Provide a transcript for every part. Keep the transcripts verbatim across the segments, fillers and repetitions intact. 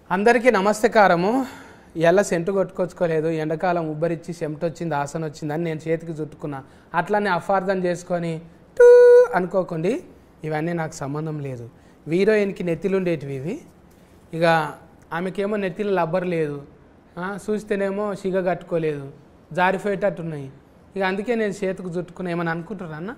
అందరికీ నమస్కారము. ఎలా సెంటు కొట్టుకొచ్చుకోలేదు, ఎండాకాలం ఉబ్బరిచ్చి చెమట వచ్చింది, ఆసన వచ్చిందని నేను చేతికి చుట్టుకున్నా. అట్లానే అపార్థం చేసుకొని టూ అనుకోకండి, ఇవన్నీ నాకు సంబంధం లేదు. హీరోయిన్కి నెత్తిలు ఉండేటివి ఇవి. ఇక ఆమెకేమో నెత్తిలో లబ్బర్ లేదు, చూస్తేనేమో సిగ కట్టుకోలేదు, జారిపోయేటట్టున్నాయి. ఇక అందుకే నేను చేతికి చుట్టుకున్నా. ఏమని అనుకుంటారా అన్న?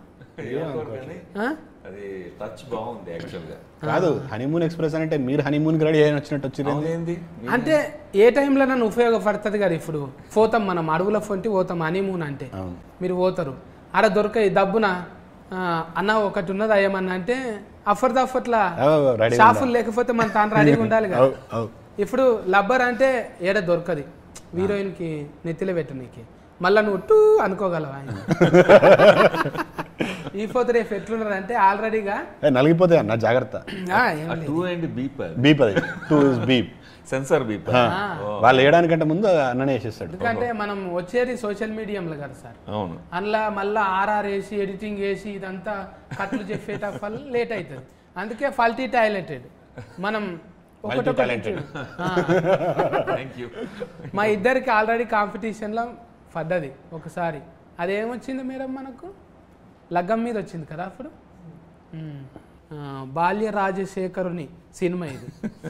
కాదు, హనీమూన్ ఎక్స్ప్రెస్ అంటే మీరు హనీమూన్ రెడీ అయిన వచ్చినట్టు వచ్చింది. అంటే ఏ టైంలో నన్ను ఉపయోగపడుతుంది కదా. ఇప్పుడు పోతాం మనం అడవుల ఫొంటి పోతాం హనీమూన్ అంటే, మీరు పోతారు ఆడ దొరకాయి దబ్బున అన్న ఒకటి ఉన్నది ఏమన్నా అంటే అఫర్ దఫట్లా షాఫులు లేకపోతే మన తాను రెడీగా ఉండాలి కదా. ఇప్పుడు లబ్బర్ అంటే ఏడ దొరకది, హీరోయిన్కి నెత్తిలో పెట్టు నీకు, మళ్ళా నువ్వు టూ అనుకోగలవా? ఈ పోతే రేపు ఎట్లున్నారు అంటే ఆల్రెడీగా నలిగిపోతాయి అన్న, జాగ్రత్త. సెన్సార్ బీప్ వాళ్ళు వేయడానికంటే ముందు అన్ననే వేసేస్తాడు. ఎందుకంటే మనం వచ్చేది సోషల్ మీడియంలో కదా సార్. అవును, అందులో మళ్ళీ ఆర్ఆర్ వేసి ఎడిటింగ్ వేసి ఇదంతా కట్లు చెప్పేట వల్ల లేట్ అవుతుంది. అందుకే ఫల్టీ టాలెంటెడ్ మనం ఒకటి. మా ఇద్దరికి ఆల్రెడీ కాంపిటీషన్లో పడ్డది ఒకసారి. అదేమొచ్చింది మేడం మనకు? లగ్గం మీద వచ్చింది కదా అప్పుడు. బాల్య రాజశేఖరుని సినిమా ఇది.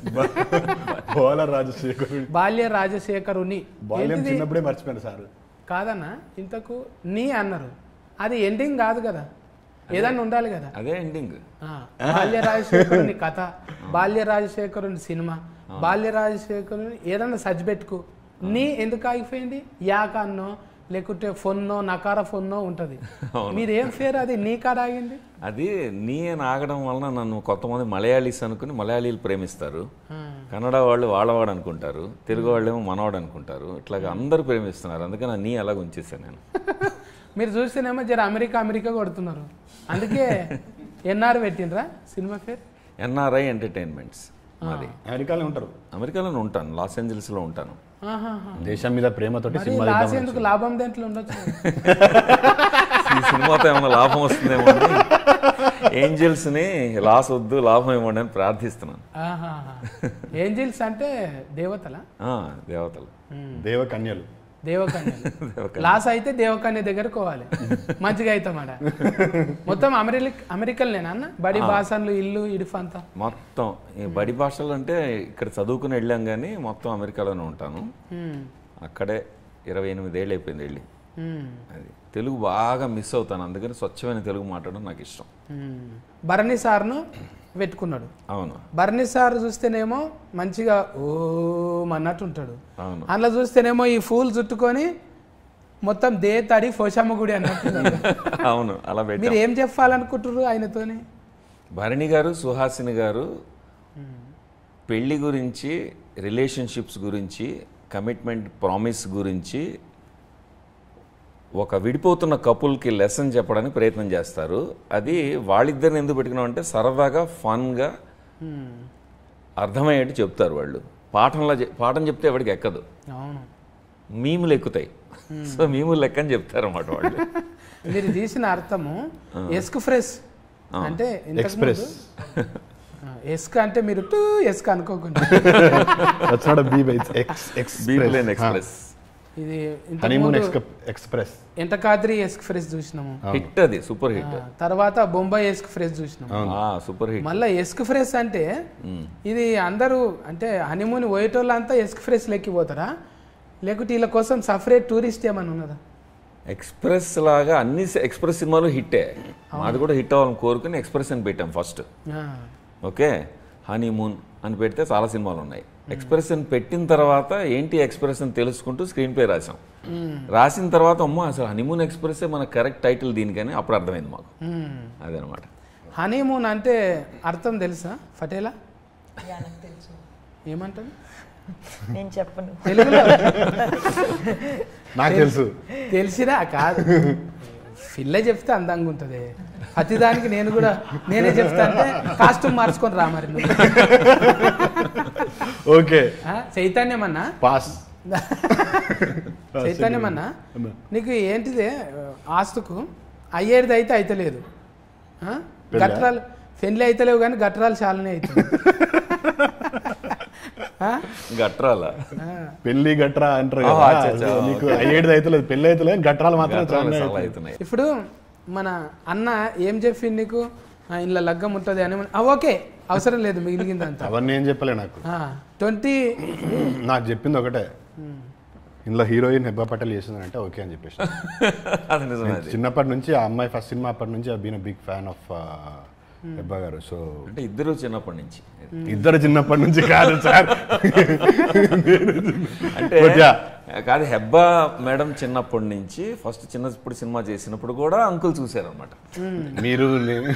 బాల్య రాజశేఖరుని చిన్నప్పుడే మర్చిపోయాను సార్. కాదన్నా, ఇంతకు నీ అన్నారు, అది ఎండింగ్ కాదు కదా, ఏదన్నా ఉండాలి కదా. అదే ఎండింగ్. బాల్య రాజశేఖరుని కథ, బాల్య రాజశేఖరుని సినిమా, బాల్య రాజశేఖరుని ఏదన్నా సజ్ పెట్టుకో. నీ ఎందుకు ఆగిపోయింది? యాక అన్నో లేకుంటే ఫోన్నో నకార ఫోన్నో ఉంటుంది. మీరేం ఫేర్ అది నీ కాడ ఆగింది? అది నీ అని ఆగడం వలన నన్ను కొంతమంది మలయాళీస్ అనుకుని మలయాళీలు ప్రేమిస్తారు, కన్నడ వాళ్ళు వాళ్ళవాడు అనుకుంటారు, తెలుగు వాళ్ళేమో మనవాడు అనుకుంటారు. ఇట్లాగా అందరూ ప్రేమిస్తున్నారు. అందుకని నీ అలాగ ఉంచేసాను నేను. మీరు చూస్తేనేమో జర అమెరికా అమెరికా కొడుతున్నారు. అందుకే ఎన్ఆర్ పెట్టినరా సినిమా పేరు? NRI entertainments. మాది అమెరికాలో ఉంటారు. అమెరికాలోనే ఉంటాను, లాస్ ఏంజల్స్లో ఉంటాను. దేశం మీద ప్రేమతోటి ఎందుకు లాభం దేంట్లో ఉండొచ్చు. ఈ సినిమాతో ఏమైనా లాభం వస్తుందేమో అని ఏంజల్స్ ని లాస్ వద్దు, లాభం ఇవ్వండి అని ప్రార్థిస్తున్నాను. ఏంజల్స్ అంటే దేవతల దేవతలు దేవకన్యలు దేవకన్యలు. లాస్ అయితే దేవకన్య దగ్గరకు పోవాలి, మంచిగా అవుతామాట. మొత్తం అమెరికా అమెరికల్నేనా అన్న? బడి భాషలు ఇల్లు ఇడుఫంతా మొత్తం ఈ బడి భాషలు అంటే ఇక్కడ చదువుకుని వెళ్ళాం కానీ మొత్తం అమెరికాలోనే ఉంటాను. అక్కడే ఇరవై ఎనిమిది ఏళ్ళు అయిపోయింది వెళ్ళి. అది తెలుగు బాగా మిస్ అవుతాను, అందుకని స్వచ్ఛమైన తెలుగు మాట్లాడడం నాకు ఇష్టం. భరణి సార్ను పెట్టుకున్నాడు. అవును, భరణి సార్ చూస్తేనేమో మంచిగా ఓం అన్నట్టు ఉంటాడు. అవును, అందులో చూస్తేనేమో ఈ ఫూల్ చుట్టుకొని మొత్తం దే తడి పోషమ్మ గుడి అన్నట్టు. అవును, అలా పెట్టి మీరు ఏం చెప్పాలనుకుంటారు ఆయనతోని? భరణి గారు, సుహాసిని గారు పెళ్లి గురించి, రిలేషన్షిప్స్ గురించి, కమిట్మెంట్ ప్రామిస్ గురించి ఒక విడిపోతున్న కపుల్కి లెసన్ చెప్పడానికి ప్రయత్నం చేస్తారు. అది వాళ్ళిద్దరిని ఎందుకు పెట్టుకున్నాం అంటే సరదాగా ఫన్గా అర్థమయ్యేట్టు చెప్తారు వాళ్ళు. పాఠంలో పాఠం చెప్తే ఎవరికి ఎక్కదు, మీములు ఎక్కుతాయి. సో మీములు లెక్క అని చెప్తారు అన్నమాట వాళ్ళు. మీరు తీసిన అర్థము ఎస్క్ ఫ్రెష్ అంటే ఎక్స్ప్రెస్. ఎస్క్ అంటే మీరు టూ ఎస్క్ అనుకోకుండా ఎక్స్ప్రెస్. ఇది ఎక్స్ప్రెస్ ఎంటకాద్రి ఎస్క్ ఫ్రెష్ చూసినాము, హిట్, అది సూపర్ హిట్. తర్వాత బొంబాయి ఎస్క్ ఫ్రెష్ చూసినాము, సూపర్ హిట్. మళ్ళీ ఎస్క్ ఫ్రెష్ అంటే ఇది అందరూ అంటే హనీమూన్ పోయేటోళ్ళంతా ఎస్క్ ఫ్రెష్ లెక్కిపోతారా, లేకుంటే వీళ్ళ కోసం సపరేట్ టూరిస్ట్ ఏమన్నా ఉన్నదా? ఎక్స్ప్రెస్ లాగా అన్ని ఎక్స్ప్రెస్ సినిమాలు హిట్టే, మాది కూడా హిట్ అవ్వాలని కోరుకుని ఎక్స్ప్రెస్ అని పెట్టాం ఫస్ట్. ఓకే, హనీమూన్ అని పెడితే చాలా సినిమాలు ఉన్నాయి. ఎక్స్ప్రెషన్ పెట్టిన తర్వాత ఏంటి ఎక్స్ప్రెషన్ తెలుసుకుంటూ స్క్రీన్ ప్లే రాసాం. రాసిన తర్వాత అమ్మో అసలు హనీమూన్ ఎక్స్ప్రెస్ మన కరెక్ట్ టైటిల్ దీనికని అప్పుడు అర్థమైంది మాకు. అదనమాట. హనీమూన్ అంటే అర్థం తెలుసా ఫటేలా? ఏమంటారు? నేను చెప్పను, తెలుగులో నాకు తెలుసు. తెలిసిరా? కాదు, పిల్ల చెప్తే అందంగా ఉంటుంది. ప్రతిదానికి నేను కూడా నేనే చెప్తా అంటే కాస్ట్యూమ్ మార్చుకొని రా మరి. ఓకే, చైతన్యం అన్నా, పాస్. చైతన్యం అన్నా, నీకు ఏంటిదే ఆస్తుకు అయ్యేది అయితే అయితలేదు, గట్రాలు పెళ్ళి అయితలేవు కానీ గట్రాలు చాలానే అవుతుంది. గట్రాల పెళ్లి గట్రా అంటారు ఆహా, కదా, అచ్చా, అచ్చా, అది నీకు అయ్యేది అయితే పెళ్లి అయితే గట్రాలు మాత్రం గట్రాలు చాలా చాలా అవుతున్నాయి. ఇప్పుడు మన అన్న ఏం చెప్పింది నీకు ఆ, ఇంట్లో లగ్గం ఉంటుంది అని ఆ, ఓకే అవసరం లేదు మిగిలిందంతా అవన్నీ ఏం చెప్పలే నాకు. ట్వంటీ నాకు చెప్పింది ఒకటే, ఇందులో హీరోయిన్ హెబ్బా పటేల్ చేసిందంటే ఓకే అని చెప్పేసి. అది నిజమే అది. చిన్నప్పటి నుంచి ఆ అమ్మాయి ఫస్ట్ సినిమా అప్పటి నుంచి I been big fan of Hebah garu. So అంటే ఇద్దరు చిన్నప్పటి నుంచి ఇద్దరు చిన్నప్పటి నుంచి కాదు సార్, అంటే But yeah. కాదు హెబ్బా మేడం చిన్నప్పటి నుంచి ఫస్ట్ చిన్నప్పుడు సినిమా చేసినప్పుడు కూడా అంకుల్ చూశారు అనమాట. మీరు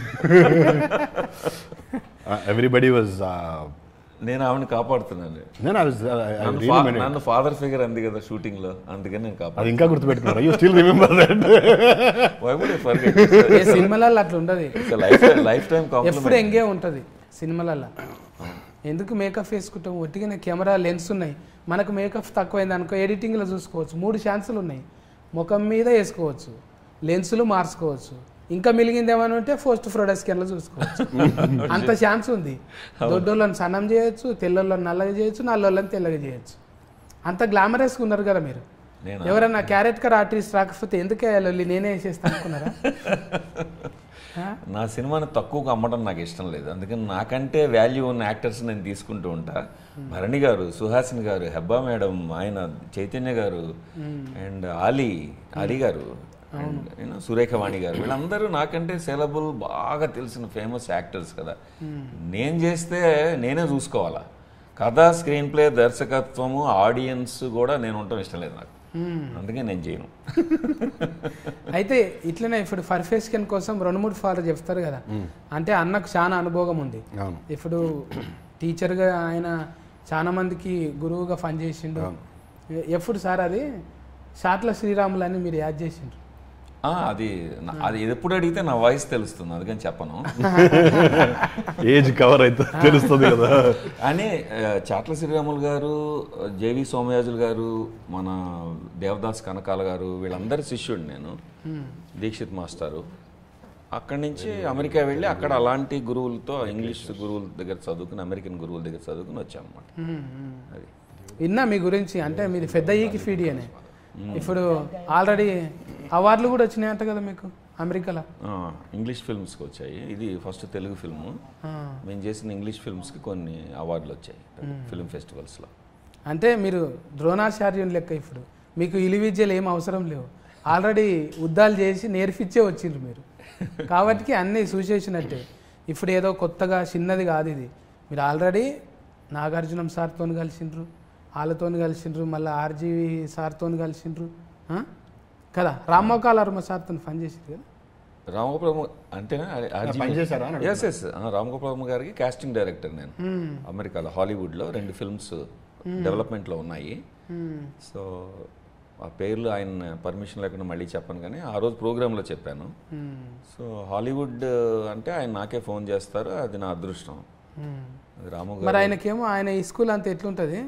ఎవ్రీబడి వాజ్ నేను ఆవిడని కాపాడుతున్నాను. నేను I was, uh, I నన్ను really ఫా- meant it. నన్ను ఫాదర్ ఫిగర్ అంది కదా షూటింగ్ లో, అందుకని నేను అది కాపాడు. ఇంకా గుర్తుపెట్టుకున్నారు. You still remember that. ఏ సినిమాలలో అట్లా ఉండదు, లైఫ్ లైఫ్ టైం ఎప్పుడు ఎంగే ఉంటుంది సినిమాలలో. ఎందుకు మేకప్ వేసుకుంటాం, ఒట్టిగా కెమెరా లెన్స్ ఉన్నాయి, మనకు మేకప్ తక్కువైంది అనుకో ఎడిటింగ్లో చూసుకోవచ్చు, మూడు ఛాన్సులు ఉన్నాయి, ముఖం మీద వేసుకోవచ్చు, లెన్సులు మార్చుకోవచ్చు, ఇంకా మిలిగింది ఏమని ఉంటే పోస్ట్ ఫ్రోడా స్కాన్లో చూసుకోవచ్చు. అంత ఛాన్స్ ఉంది. దొడ్డోళ్ళని సన్నం చేయొచ్చు, తెల్లోళ్ళని నల్లగా చేయొచ్చు, నల్లోళ్ళని తెల్లగా చేయొచ్చు. అంత గ్లామరస్గా ఉన్నారు కదా మీరు. నేనా? ఎవరన్నా క్యారెట్ కర్ ఆర్టిస్ట్ రాకపోతే ఎందుకు వేయాలి, నేనే వేసేస్తా అనుకున్నారా? నా సినిమాని తక్కువగా అమ్మడం నాకు ఇష్టం లేదు, అందుకని నాకంటే వాల్యూ ఉన్న యాక్టర్స్ నేను తీసుకుంటూ ఉంటా. భరణి గారు, సుహాసిని గారు, హెబ్బా మేడం, ఆయన చైతన్య గారు, అండ్ ఆలీ ఆలీ గారు, అండ్ సురేఖవాణి గారు, వీళ్ళందరూ నాకంటే సెలబుల్ బాగా తెలిసిన ఫేమస్ యాక్టర్స్ కదా. నేను చేస్తే నేనే చూసుకోవాలా, కథ, స్క్రీన్ ప్లే, దర్శకత్వము, ఆడియన్స్ కూడా నేను ఉండటం ఇష్టం లేదు నాకు, అందుకే నేను చేయను. అయితే ఇట్లనే ఇప్పుడు పర్ఫెక్షన్ కోసం రెండు మూడు ఫార్లు చెప్తారు కదా, అంటే అన్నకు చాలా అనుభవం ఉంది. అవును. ఇప్పుడు టీచర్గా ఆయన చాలా మందికి గురువుగా పనిచేసిండు. ఎప్పుడు సార్ అది షాట్ల శ్రీరాములు అని మీరు యాడ్ చేసిండ్రు? ఆ, అది నా- అది ఎప్పుడు అడిగితే నా వాయిస్ తెలుస్తుంది, అందుకని చెప్పను. ఏజ్ కవర్ అయితే తెలుస్తుంది కదా. అని ఆ, చాట్ల శ్రీరాములు గారు, జేవి సోమయాజులు గారు, మన దేవదాస్ కనకాల గారు, వీళ్ళందరి శిష్యుడు నేను, దీక్షిత్ మాస్టారు. అక్కడి నుంచి అమెరికా వెళ్ళి అక్కడ అలాంటి గురువులతో, ఇంగ్లీష్ గురువుల దగ్గర చదువుకుని, అమెరికన్ గురువుల దగ్గర చదువుకుని వచ్చాను అనమాట. అది విన్నా మీ గురించి, అంటే మీది పెద్ద ఈకి ఫీడి అని. ఇప్పుడు ఆల్రెడీ అవార్డులు కూడా వచ్చినాయంట కదా మీకు అమెరికాలో? ఆ, ఇంగ్లీష్ ఫిల్మ్స్కి వచ్చాయి. ఇది ఫస్ట్ తెలుగు ఫిల్మ్. మేము చేసిన ఇంగ్లీష్ ఫిల్మ్స్కి కొన్ని అవార్డులు వచ్చాయి ఫిల్మ్ ఫెస్టివల్స్లో. అంటే మీరు ద్రోణాచార్యుని లెక్క. ఇప్పుడు మీకు ఇలి విద్యలు ఏం అవసరం లేవు, ఆల్రెడీ యుద్ధాలు చేసి నేర్పించే వచ్చిండ్రు మీరు, కాబట్టి అన్నీ చూసేసినట్టే. ఇప్పుడు ఏదో కొత్తగా చిన్నది కాదు ఇది. మీరు ఆల్రెడీ నాగార్జునం సార్తో కలిసిండ్రు, వాళ్ళతో కలిసిండ్రు, మళ్ళీ ఆర్జీవి సార్తో కలిసిండ్రు కదా, రామ్మోకాల వర్మ సార్తో పనిచేసిండ్రు కదా. రామగోపాల అంతేనా? పనిచేశారా అని ఎస్ ఎస్ రామగోపాల గారికి కాస్టింగ్ డైరెక్టర్ నేను అమెరికాలో, హాలీవుడ్లో రెండు ఫిల్మ్స్ డెవలప్మెంట్లో ఉన్నాయి. సో ఆ పేర్లు ఆయన పర్మిషన్ లేకుండా మళ్ళీ చెప్పను, కానీ ఆ రోజు ప్రోగ్రాంలో చెప్పాను. సో హాలీవుడ్ అంటే ఆయన నాకే ఫోన్ చేస్తారు, అది నా అదృష్టం. అది రాము మరి ఆయనకేమో ఆయన ఈ స్కూల్ అంతా ఎట్లుంటుంది,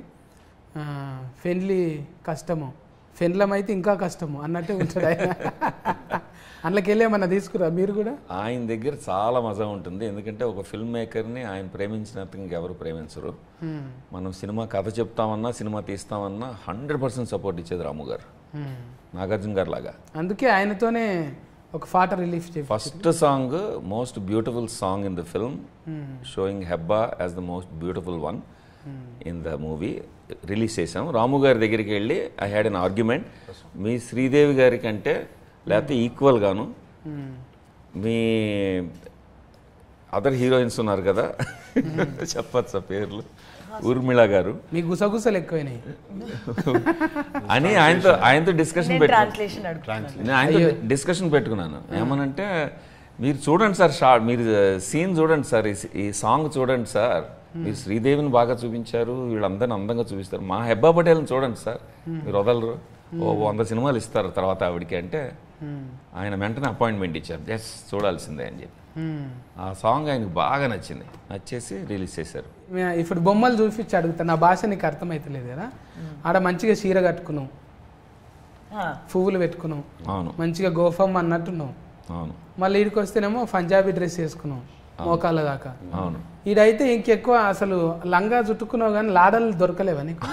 ఫెన్లీ కష్టము, ఫెన్లం అయితే ఇంకా కష్టము అన్నట్టే ఉంటాడు ఆయన. అందులోకి వెళ్ళి ఏమన్నా తీసుకురా మీరు కూడా? ఆయన దగ్గర చాలా మజా ఉంటుంది, ఎందుకంటే ఒక ఫిల్మ్ మేకర్ని ఆయన ప్రేమించినంత ఇంకెవరు ప్రేమించరు. మనం సినిమా కథ చెప్తామన్నా, సినిమా తీస్తామన్నా హండ్రెడ్ పర్సెంట్ సపోర్ట్ ఇచ్చేది రాము గారు, నాగార్జున గారు లాగా. అందుకే ఆయనతోనే ఒక పాట రిలీఫ్ చేసి first song most beautiful song in the film, showing Hebah as the most beautiful one in the movie release చేసాం. రాము గారి దగ్గరికి వెళ్ళి ఐ హ్యాడ్ అన్ ఆర్గ్యుమెంట్, మీ శ్రీదేవి గారి కంటే లేకపోతే ఈక్వల్ గాను మీ అదర్ హీరోయిన్స్ ఉన్నారు కదా, చెప్పచ్చా పేర్లు, ఊర్మిళ గారు, మీ గుసగుసలు ఎక్కువైనాయి అని ఆయనతో ఆయనతో డిస్కషన్ పెట్టాను. ట్రాన్స్లేషన్ అడుగుతున్నాను. నేను ఆయనతో డిస్కషన్ పెట్టుకున్నాను. ఏమనంటే, మీరు చూడండి సార్, షార్ట్ మీరు సీన్ చూడండి సార్, ఈ సాంగ్ చూడండి సార్, మీరు శ్రీదేవిని బాగా చూపించారు, వీళ్ళందరిని అందంగా చూపిస్తారు, మా హెబ్బా పటేల్ని చూడండి సార్, మీరు వదలరు, ఓ వంద సినిమాలు ఇస్తారు తర్వాత ఆవిడికి అంటే, ఆయన వెంటనే అపాయింట్మెంట్ ఇచ్చారు, ఎస్ చూడాల్సిందే అని చెప్పి. ఆ సాంగ్ ఆయనకు బాగా నచ్చింది, నచ్చేసి రిలీజ్ చేశారు. ఇప్పుడు బొమ్మలు చూపించి అడుగుతా, నా భాష నీకు అర్థమవుతలేదు కదా. ఆడ మంచిగా చీర కట్టుకున్నావు, పువ్వులు పెట్టుకున్నావు, అవును మంచిగా గోఫమ్ అన్నట్టున్నావు, అవును మళ్ళీ ఇడికి వస్తేనేమో పంజాబీ డ్రెస్ వేసుకున్నావు, మోకాళ్ళ దాకా. అవును. ఈడైతే ఇంకెక్కువ అసలు లంగా చుట్టుకున్నావు కానీ లాడలు దొరకలేవా నీకు?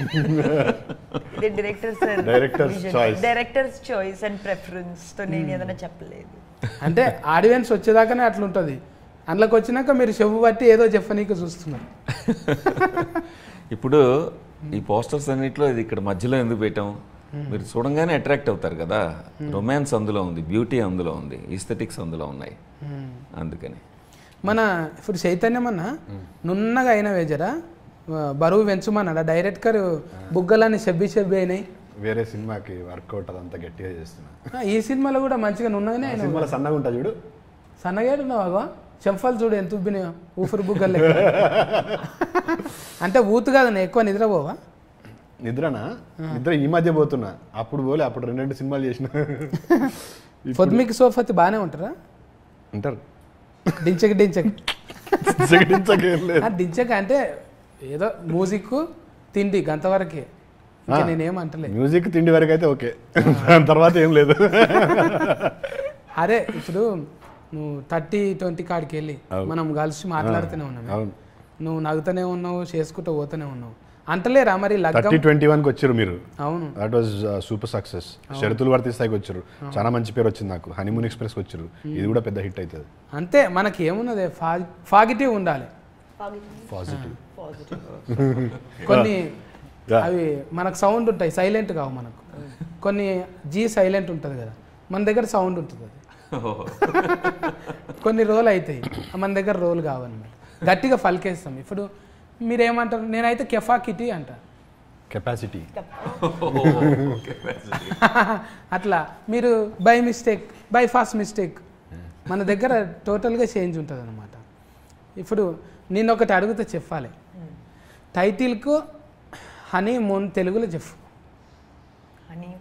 డైరెక్టర్స్ చాయిస్ అండ్ ప్రిఫరెన్స్ తో నేను ఏదైనా చెప్పలేదు. అంటే ఆడియన్స్ వచ్చేదాకానే అట్లుంటది, అందులోకి వచ్చినాక మీరు చెవు బట్టి ఏదో చెప్పనీకి చూస్తున్నారు. ఇప్పుడు ఈ పోస్టర్స్ అన్నిట్లో ఇది ఇక్కడ మధ్యలో ఎందుకు పెట్టాం, మీరు చూడంగానే అట్రాక్ట్ అవుతారు కదా. రొమాన్స్ అందులో ఉంది, బ్యూటీ అందులో ఉంది, ఈస్థెటిక్స్ అందులో ఉన్నాయి, అందుకని. మన ఇప్పుడు చైతన్యం అన్న నున్నగా అయిన వేజరా బరువు పెంచుమన్నాడా డైరెక్టర్, బుగ్గలని చెబ్బి చెబ్బి అయినాయి. వేరే సినిమాకి వర్కౌట్ అదంతా గట్టిగా చేస్తున్నా. ఈ సినిమాలో కూడా మంచిగా నున్నగానే అయినా. సినిమాలో సన్నగా ఉంటా చూడు, సన్నగాడు ఉన్నావా? చెంఫాలు చూడు ఎంత ఉబ్బినాయో, ఊపిరి బుగ్గలు. అంటే ఊతు కాదు, ఎక్కువ నిద్రపోవా? నిద్రనా? నిద్ర ఈ మధ్య పోతున్నా, అప్పుడు పోలే, అప్పుడు రెండు రెండు సినిమాలు చేసిన. పొద్దుమికి సోఫతి బాగానే ఉంటారా? ఉంటారు. డించక డించక డించక డించక అంటే ఏదో మ్యూజిక్ తిండి గంతవరకే, ఇంకా నేనేమంటలేదు. మ్యూజిక్ తిండి వరకు అయితే ఓకే, దాని తర్వాత ఏం లేదు. అరే ఇప్పుడు నువ్వు థర్టీ ట్వంటీ కాడికి వెళ్ళి మనం కలిసి మాట్లాడుతూనే ఉన్నావు, నువ్వు నవ్వుతూనే ఉన్నావు, చేసుకుంటూ పోతూనే ఉన్నావు, అంటలేరా మరి థర్టీ ట్వంటీ వన్ కి వచ్చారు మీరు? అవును, దట్ వాజ్ సూపర్ సక్సెస్. షరతులు వర్తిస్తాయికి వచ్చారు, చాలా మంచి పేరు వచ్చింది నాకు. హనీమూన్ ఎక్స్ప్రెస్ కి వచ్చారు, ఇది కూడా పెద్ద హిట్ అవుతుంది. అంతే, మనకి ఏమున్నది, పాజిటివ్ ఉండాలి. పాజిటివ్ కొన్ని అవి మనకు సౌండ్ ఉంటాయి, సైలెంట్ కావు మనకు. కొన్ని జీ సైలెంట్ ఉంటుంది కదా, మన దగ్గర సౌండ్ ఉంటుంది, అది కొన్ని రోల్ అవుతాయి, మన దగ్గర రోల్ కావన్నమాట, గట్టిగా పలికేస్తాం. ఇప్పుడు మీరేమంటారు? నేనైతే కెఫాకిటీ అంట, కెపాసిటీ. అట్లా మీరు by mistake, by fast mistake, మన దగ్గర టోటల్గా చేంజ్ ఉంటుంది అనమాట. ఇప్పుడు నేను ఒకటి అడుగుతా చెప్పాలి, టైటిల్కు హనీ మూన్ తెలుగులో చెప్పు. హనీ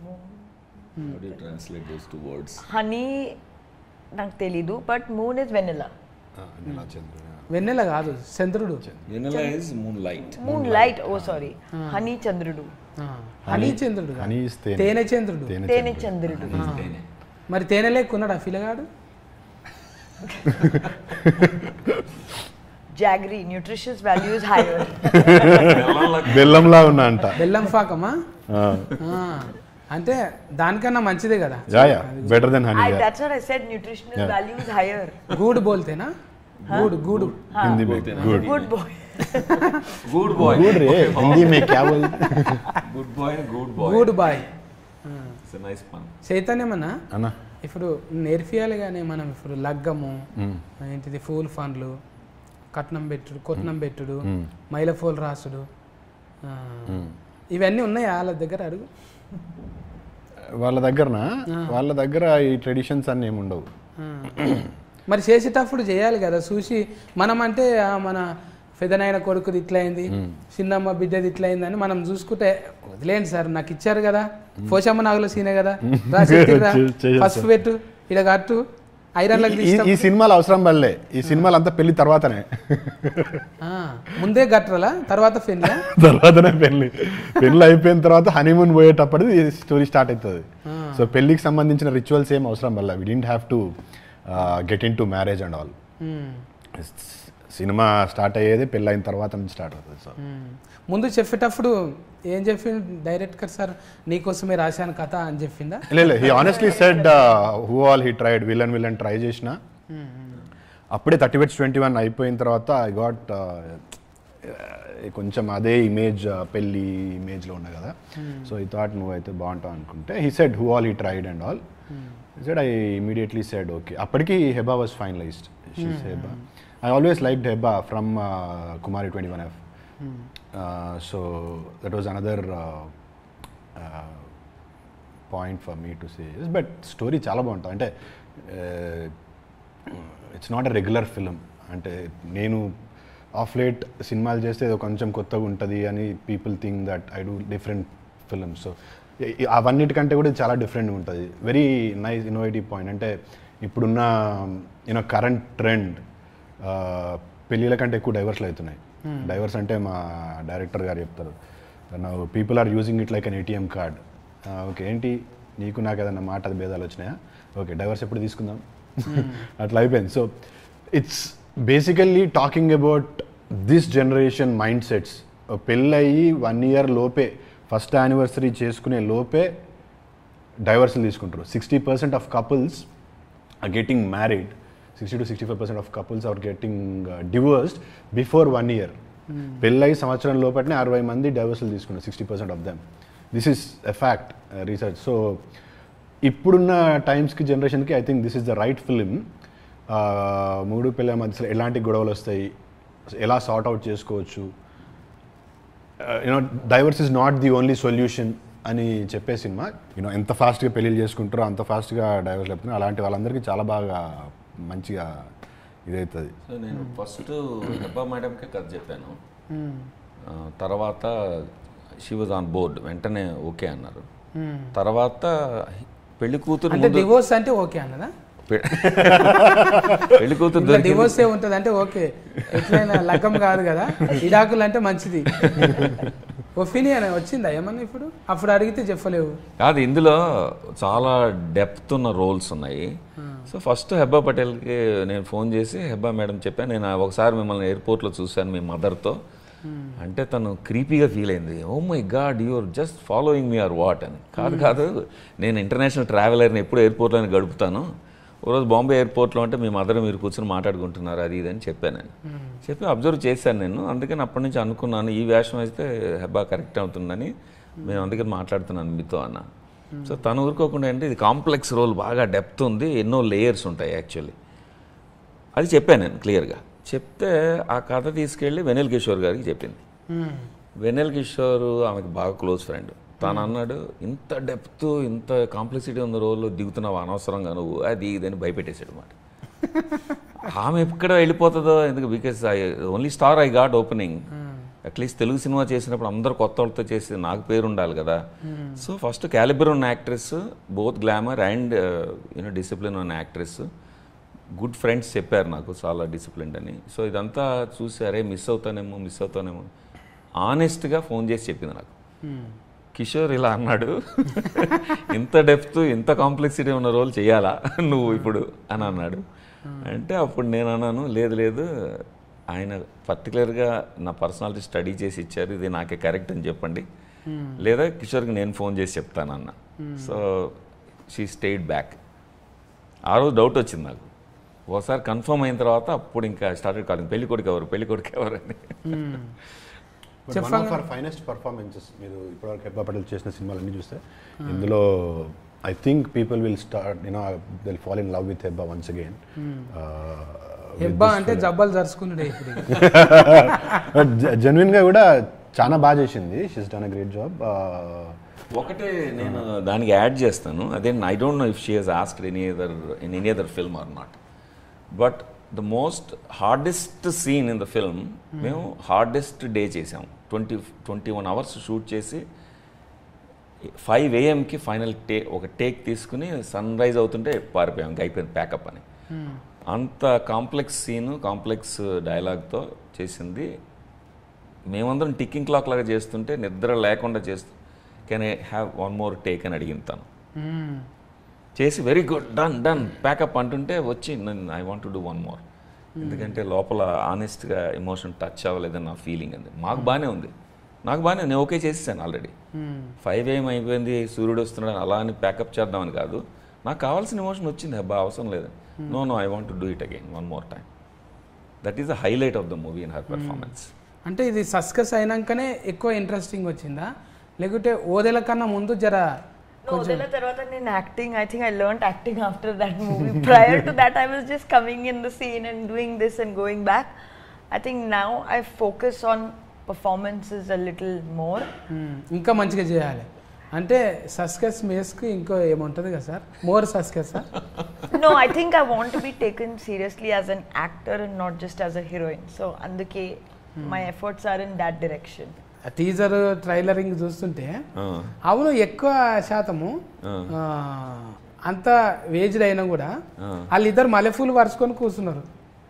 మూన్, హనీ నాకు తెలీదు, బట్ మూన్ ఇస్ వెనిలా. వెన్నెల కాదు, చంద్రుడు. Moon light. Moon light, oh sorry, honey చంద్రుడు. హనీ చంద్రుడు, తేనె చంద్రుడు. తేనె చంద్రుడు. మరి తేనె లేకున్నాడా ఫిలగాడు? Jaggery, nutritious values higher. బెల్లంలా ఉన్నా అంట. బెల్లం పాకమా? అంటే దానికన్నా మంచిదే కదా. Better than honey. That's what I said, nutritional values higher. గుడ్ బోల్తేనా? गुड गुड हिंदी में गुड गुड बॉय गुड बॉय गुड रे हिंदी में क्या बोल good boy good boy good bye. It's a nice pun. చైతన్యమన్నా అన్న ఇప్పుడు నేర్పియాలి కానీ మనం ఇప్పుడు లగ్గము ఏంటిది, ఫూల్ ఫండ్లు, కట్నం పెట్టుడు, కొట్నం పెట్టుడు, మైల ఫోల్ రాసుడు, ఇవన్నీ ఉన్నాయా వాళ్ళ దగ్గర? అడుగు. వాళ్ళ దగ్గరనా? వాళ్ళ దగ్గర ఈ ట్రెడిషన్స్ అన్నీ ఏమి ఉండవు. మరి చేసేటప్పుడు చేయాలి కదా, చూసి మనం అంటే మన పెదనాయన కొడుకుది ఇట్లయింది, చిన్నమ్మ బిడ్డది ఇట్లయింది అని మనం చూసుకుంటే వదిలేండి సార్, నాకు ఇచ్చారు కదా, పోషమ్మ నాగుల సీనే కదా, పసుపు పెట్టు, ఇడ కట్టు, ఐరన్లకు ఈ సినిమాలు అవసరం పడలే. ఈ సినిమాలు అంతా పెళ్లి తర్వాతనే, ముందే గట్టరలా తర్వాత పెళ్లి, తర్వాతనే పెళ్లి. పెళ్లి అయిపోయిన తర్వాత హనీమూన్ పోయేటప్పటిది స్టోరీ స్టార్ట్ అవుతుంది. సో పెళ్లికి సంబంధించిన రిచువల్స్ ఏం అవసరం పడలే. We didn't have to get into marriage and all. Cinema start అయ్యేది పెళ్ళి అయిన తర్వాత నుంచి స్టార్ట్ అవుతుంది. సో ముందు చెప్పేటప్పుడు ఏం చెప్పిండు డైరెక్టర్ సార్, నీకోసమే రాశాను కథ అని చెప్పిందా? లేదు, he honestly said who all he tried, villain villain try చేసిన అప్పుడే థర్టీ వెట్స్ ట్వంటీ వన్ అయిపోయిన తర్వాత ఐ గాట్ కొంచెం అదే ఇమేజ్, పెళ్ళి ఇమేజ్లో ఉన్నా కదా. సో ఈ థాట్ నువ్వు అయితే బాగుంటావు అనుకుంటే, he said who all he tried and all. said I immediately said okay. Appadiki Heba was finalized. She's mm-hmm. Heba. I always liked Heba from uh, Kumari twenty-one F. Mm. Uh, so that was another uh, uh, point for me to say. Yes, but story chala baguntadi. Ante it's not a regular film. Ante nenu off late సినిమాలు చేస్తే ఏదో కొంచెం కొత్తగా ఉంటుంది అని people think that I do different films. So అవన్నిటికంటే కూడా చాలా డిఫరెంట్గా ఉంటుంది. Very nice innovative point. అంటే ఇప్పుడున్న యూనో కరెంట్ ట్రెండ్ పెళ్ళిళ్ళ కంటే ఎక్కువ డైవర్స్లు అవుతున్నాయి. డైవర్స్ అంటే మా డైరెక్టర్ గారు చెప్తారు, నా people are using it like an ATM card. Okay, ఏంటి నీకు నాకు ఏదన్నా మాట భేదాలు వచ్చినాయా, ఓకే డైవర్స్ ఎప్పుడు తీసుకుందాం, అట్లా అయిపోయింది. So it's basically talking about this generation mind sets. పెళ్ళయి వన్ ఇయర్ లోపే ఫస్ట్ యానివర్సరీ చేసుకునే లోపే డైవర్సల్ తీసుకుంటారు. Sixty percent of couples are getting married, sixty to sixty five percent of couples are getting divorced before one year. పెళ్ళయి సంవత్సరం లోపలనే అరవై మంది డైవర్సల్ తీసుకున్నారు, sixty percent of them. This is a fact, research. So ఇప్పుడున్న టైమ్స్కి జనరేషన్కి I think this is the right film. మూడు పిల్లల మధ్యలో ఎలాంటి గొడవలు వస్తాయి, ఎలా సార్ట్ అవుట్ చేసుకోవచ్చు, you know divorce is not the only solution అని చెప్పే సినిమా. యూనో ఎంత ఫాస్ట్గా పెళ్ళిళ్ళు చేసుకుంటారో అంత ఫాస్ట్గా డైవర్స్ లేపుతున్నారు. అలాంటి వాళ్ళందరికీ చాలా బాగా మంచిగా ఇదవుతుంది. సో నేను ఫస్ట్ హెబ్బా మేడంకే కథ చెప్పాను, తర్వాత షీ వాజ్ ఆన్ బోర్డ్, వెంటనే ఓకే అన్నారు. తర్వాత పెళ్లి కూతురు డివోర్స్ అంటే ఓకే అన్నదా? పెళ్లి కూతురు డివోర్స్ ఏ ఉంటుంది అంటే ఓకే, ఎట్లయినా లగ్గం కాదు కదా, ఇడాకులు అంటే మంచిది. ఒపీనియన్ వచ్చిందా ఏమన్నా ఇప్పుడు? అప్పుడు అడిగితే చెప్పలేవు కాదు. ఇందులో చాలా డెప్త్ ఉన్న రోల్స్ ఉన్నాయి. సో ఫస్ట్ హెబ్బా పటేల్కి నేను ఫోన్ చేసి హెబ్బా మేడం చెప్పాను, నేను ఒకసారి మిమ్మల్ని ఎయిర్పోర్ట్లో చూశాను మీ మదర్తో అంటే తను క్రీపీగా ఫీల్ అయింది. Oh my god you're just following me or what అని. కాదు కాదు నేను ఇంటర్నేషనల్ ట్రావెలర్ని ఎప్పుడు ఎయిర్పోర్ట్లోనే గడుపుతాను, ఓ రోజు బాంబే ఎయిర్పోర్ట్లో అంటే మీ మదర్ మీరు కూర్చొని మాట్లాడుకుంటున్నారు అది ఇది అని చెప్పాను. నేను చెప్పి అబ్జర్వ్ చేశాను నేను. అందుకని అప్పటి నుంచి అనుకున్నాను ఈ వేషం అయితే హెబ్బా కరెక్ట్ అవుతుందని, మేము అందుకని మాట్లాడుతున్నాను మీతో అన్న. సో తను ఊరుకోకుండా అంటే ఇది కాంప్లెక్స్ రోల్, బాగా డెప్త్ ఉంది, ఎన్నో లేయర్స్ ఉంటాయి యాక్చువల్లీ, అది చెప్పాను నేను క్లియర్గా. చెప్తే ఆ కథ తీసుకెళ్ళి వెన్నెల కిషోర్ గారికి చెప్పింది. వెన్నెల కిషోర్ ఆమెకు బాగా క్లోజ్ ఫ్రెండ్. తను అన్నాడు ఇంత డెప్త్ ఇంత కాంప్లెక్సిటీ ఉన్న రోల్లో దిగుతున్నావు అనవసరంగా నువ్వు అది ఇదని భయపెట్టేసాడు అన్నమాట. ఆమె ఎక్కడ వెళ్ళిపోతుందో ఎందుకు, because I only star I got opening. At least Telugu సినిమా చేసినప్పుడు అందరు కొత్త వాళ్ళతో చేసి నాకు పేరు ఉండాలి కదా. సో ఫస్ట్ క్యాలిబర్ ఉన్న actress, both glamour and you know discipline ఉన్న యాక్ట్రెస్. గుడ్ ఫ్రెండ్స్ చెప్పారు నాకు చాలా డిసిప్లిన్ అని. సో ఇదంతా చూసి అరే మిస్ అవుతానేమో మిస్ అవుతానేమో ఆనెస్ట్గా ఫోన్ చేసి చెప్పింది నాకు. కిషోర్ ఇలా అన్నాడు, ఇంత డెప్త్ ఇంత కాంప్లెక్సిటీ ఉన్న రోల్ చేయాలా నువ్వు ఇప్పుడు అని అన్నాడు. అంటే అప్పుడు నేను అన్నాను లేదు లేదు ఆయన పర్టికులర్గా నా పర్సనాలిటీ స్టడీ చేసి ఇచ్చారు, ఇది నాకే కరెక్ట్ అని చెప్పండి, లేదా కిషోర్కి నేను ఫోన్ చేసి చెప్తాను అన్న. So she stayed back. ఆ రోజు డౌట్ వచ్చింది నాకు. ఒకసారి కన్ఫర్మ్ అయిన తర్వాత అప్పుడు ఇంకా స్టార్టెడ్ కాలింగ్ పెళ్లి కొడుకు ఎవరు పెళ్లి కొడుకు ఎవరు అని. ఫైనెస్ట్ పర్ఫార్మెన్సెస్ మీరు ఇప్పటివరకు హెబ్బా పటేల్ చేసిన సినిమాలన్నీ చూస్తే ఇందులో I think people will start you know they will fall in love with Hebah once again. Hebah అంటే జబ్బలు జరుచుకున్నాడు ఇప్పుడు. జెన్యున్ గా కూడా చాలా బాగా చేసింది, she's done a great job. ఒకటే నేను దానికి యాడ్ చేస్తాను, అదే I don't know if she has asked any other in any other film or not, but the most hardest scene in the film మేము హార్డెస్ట్ డే చేసాం. Twenty twenty one hours shoot చేసి five ఏఎంకి final టే ఒక take తీసుకుని sun rise అవుతుంటే పారిపోయాం, అయిపోయింది pack up అని. అంత కాంప్లెక్స్ సీను కాంప్లెక్స్ డైలాగ్తో చేసింది. మేమందరం టిక్కింగ్ క్లాక్ లాగా చేస్తుంటే నిద్ర లేకుండా చేస్తూ can I have one more take అని అడిగింది తను. చేసి very good done done pack up అంటుంటే వచ్చి నేను I want to do one more, ఎందుకంటే లోపల ఆనెస్ట్గా ఎమోషన్ టచ్ అవ్వలేదని నా ఫీలింగ్ అంది. మాకు బాగానే ఉంది, నాకు బాగానే నేను ఓకే చేసేసాను ఆల్రెడీ. ఫైవ్ ఏం అయిపోయింది సూర్యుడు వస్తున్నాడు అలా అని ప్యాకప్ చేద్దామని కాదు, నాకు కావాల్సిన ఎమోషన్ వచ్చింది, అబ్బా అవసరం లేదు, no no I want to do it again one more time. That is the highlight of the movie in her performance. అంటే ఇది సస్కస్ అయినాకనే ఎక్కువ ఇంట్రెస్టింగ్ వచ్చిందా లేకుంటే ఓదెల కన్నా ముందు జర? ఓదెల తర్వాత నేను acting, I think I learned acting after that movie. Prior to that I was just coming in the scene and doing this and going back. I think now I focus on performances a little more. ఇంకా మంచిగా చేయాలి అంటే సస్కస్ మేస్కి ఇంకో ఏముంటుంది కదా sir, more సస్కస్? No, I think I want to be taken seriously as an actor and not just as a heroine. So అందుకే my efforts are in that direction. Teaser ట్రైలరింగ్ చూస్తుంటే అవును ఎక్కువ శాతము అంత వేజ్డ్ అయినా కూడా వాళ్ళిద్దరు మల్లెపూలు వరుసుకొని కూర్చున్నారు.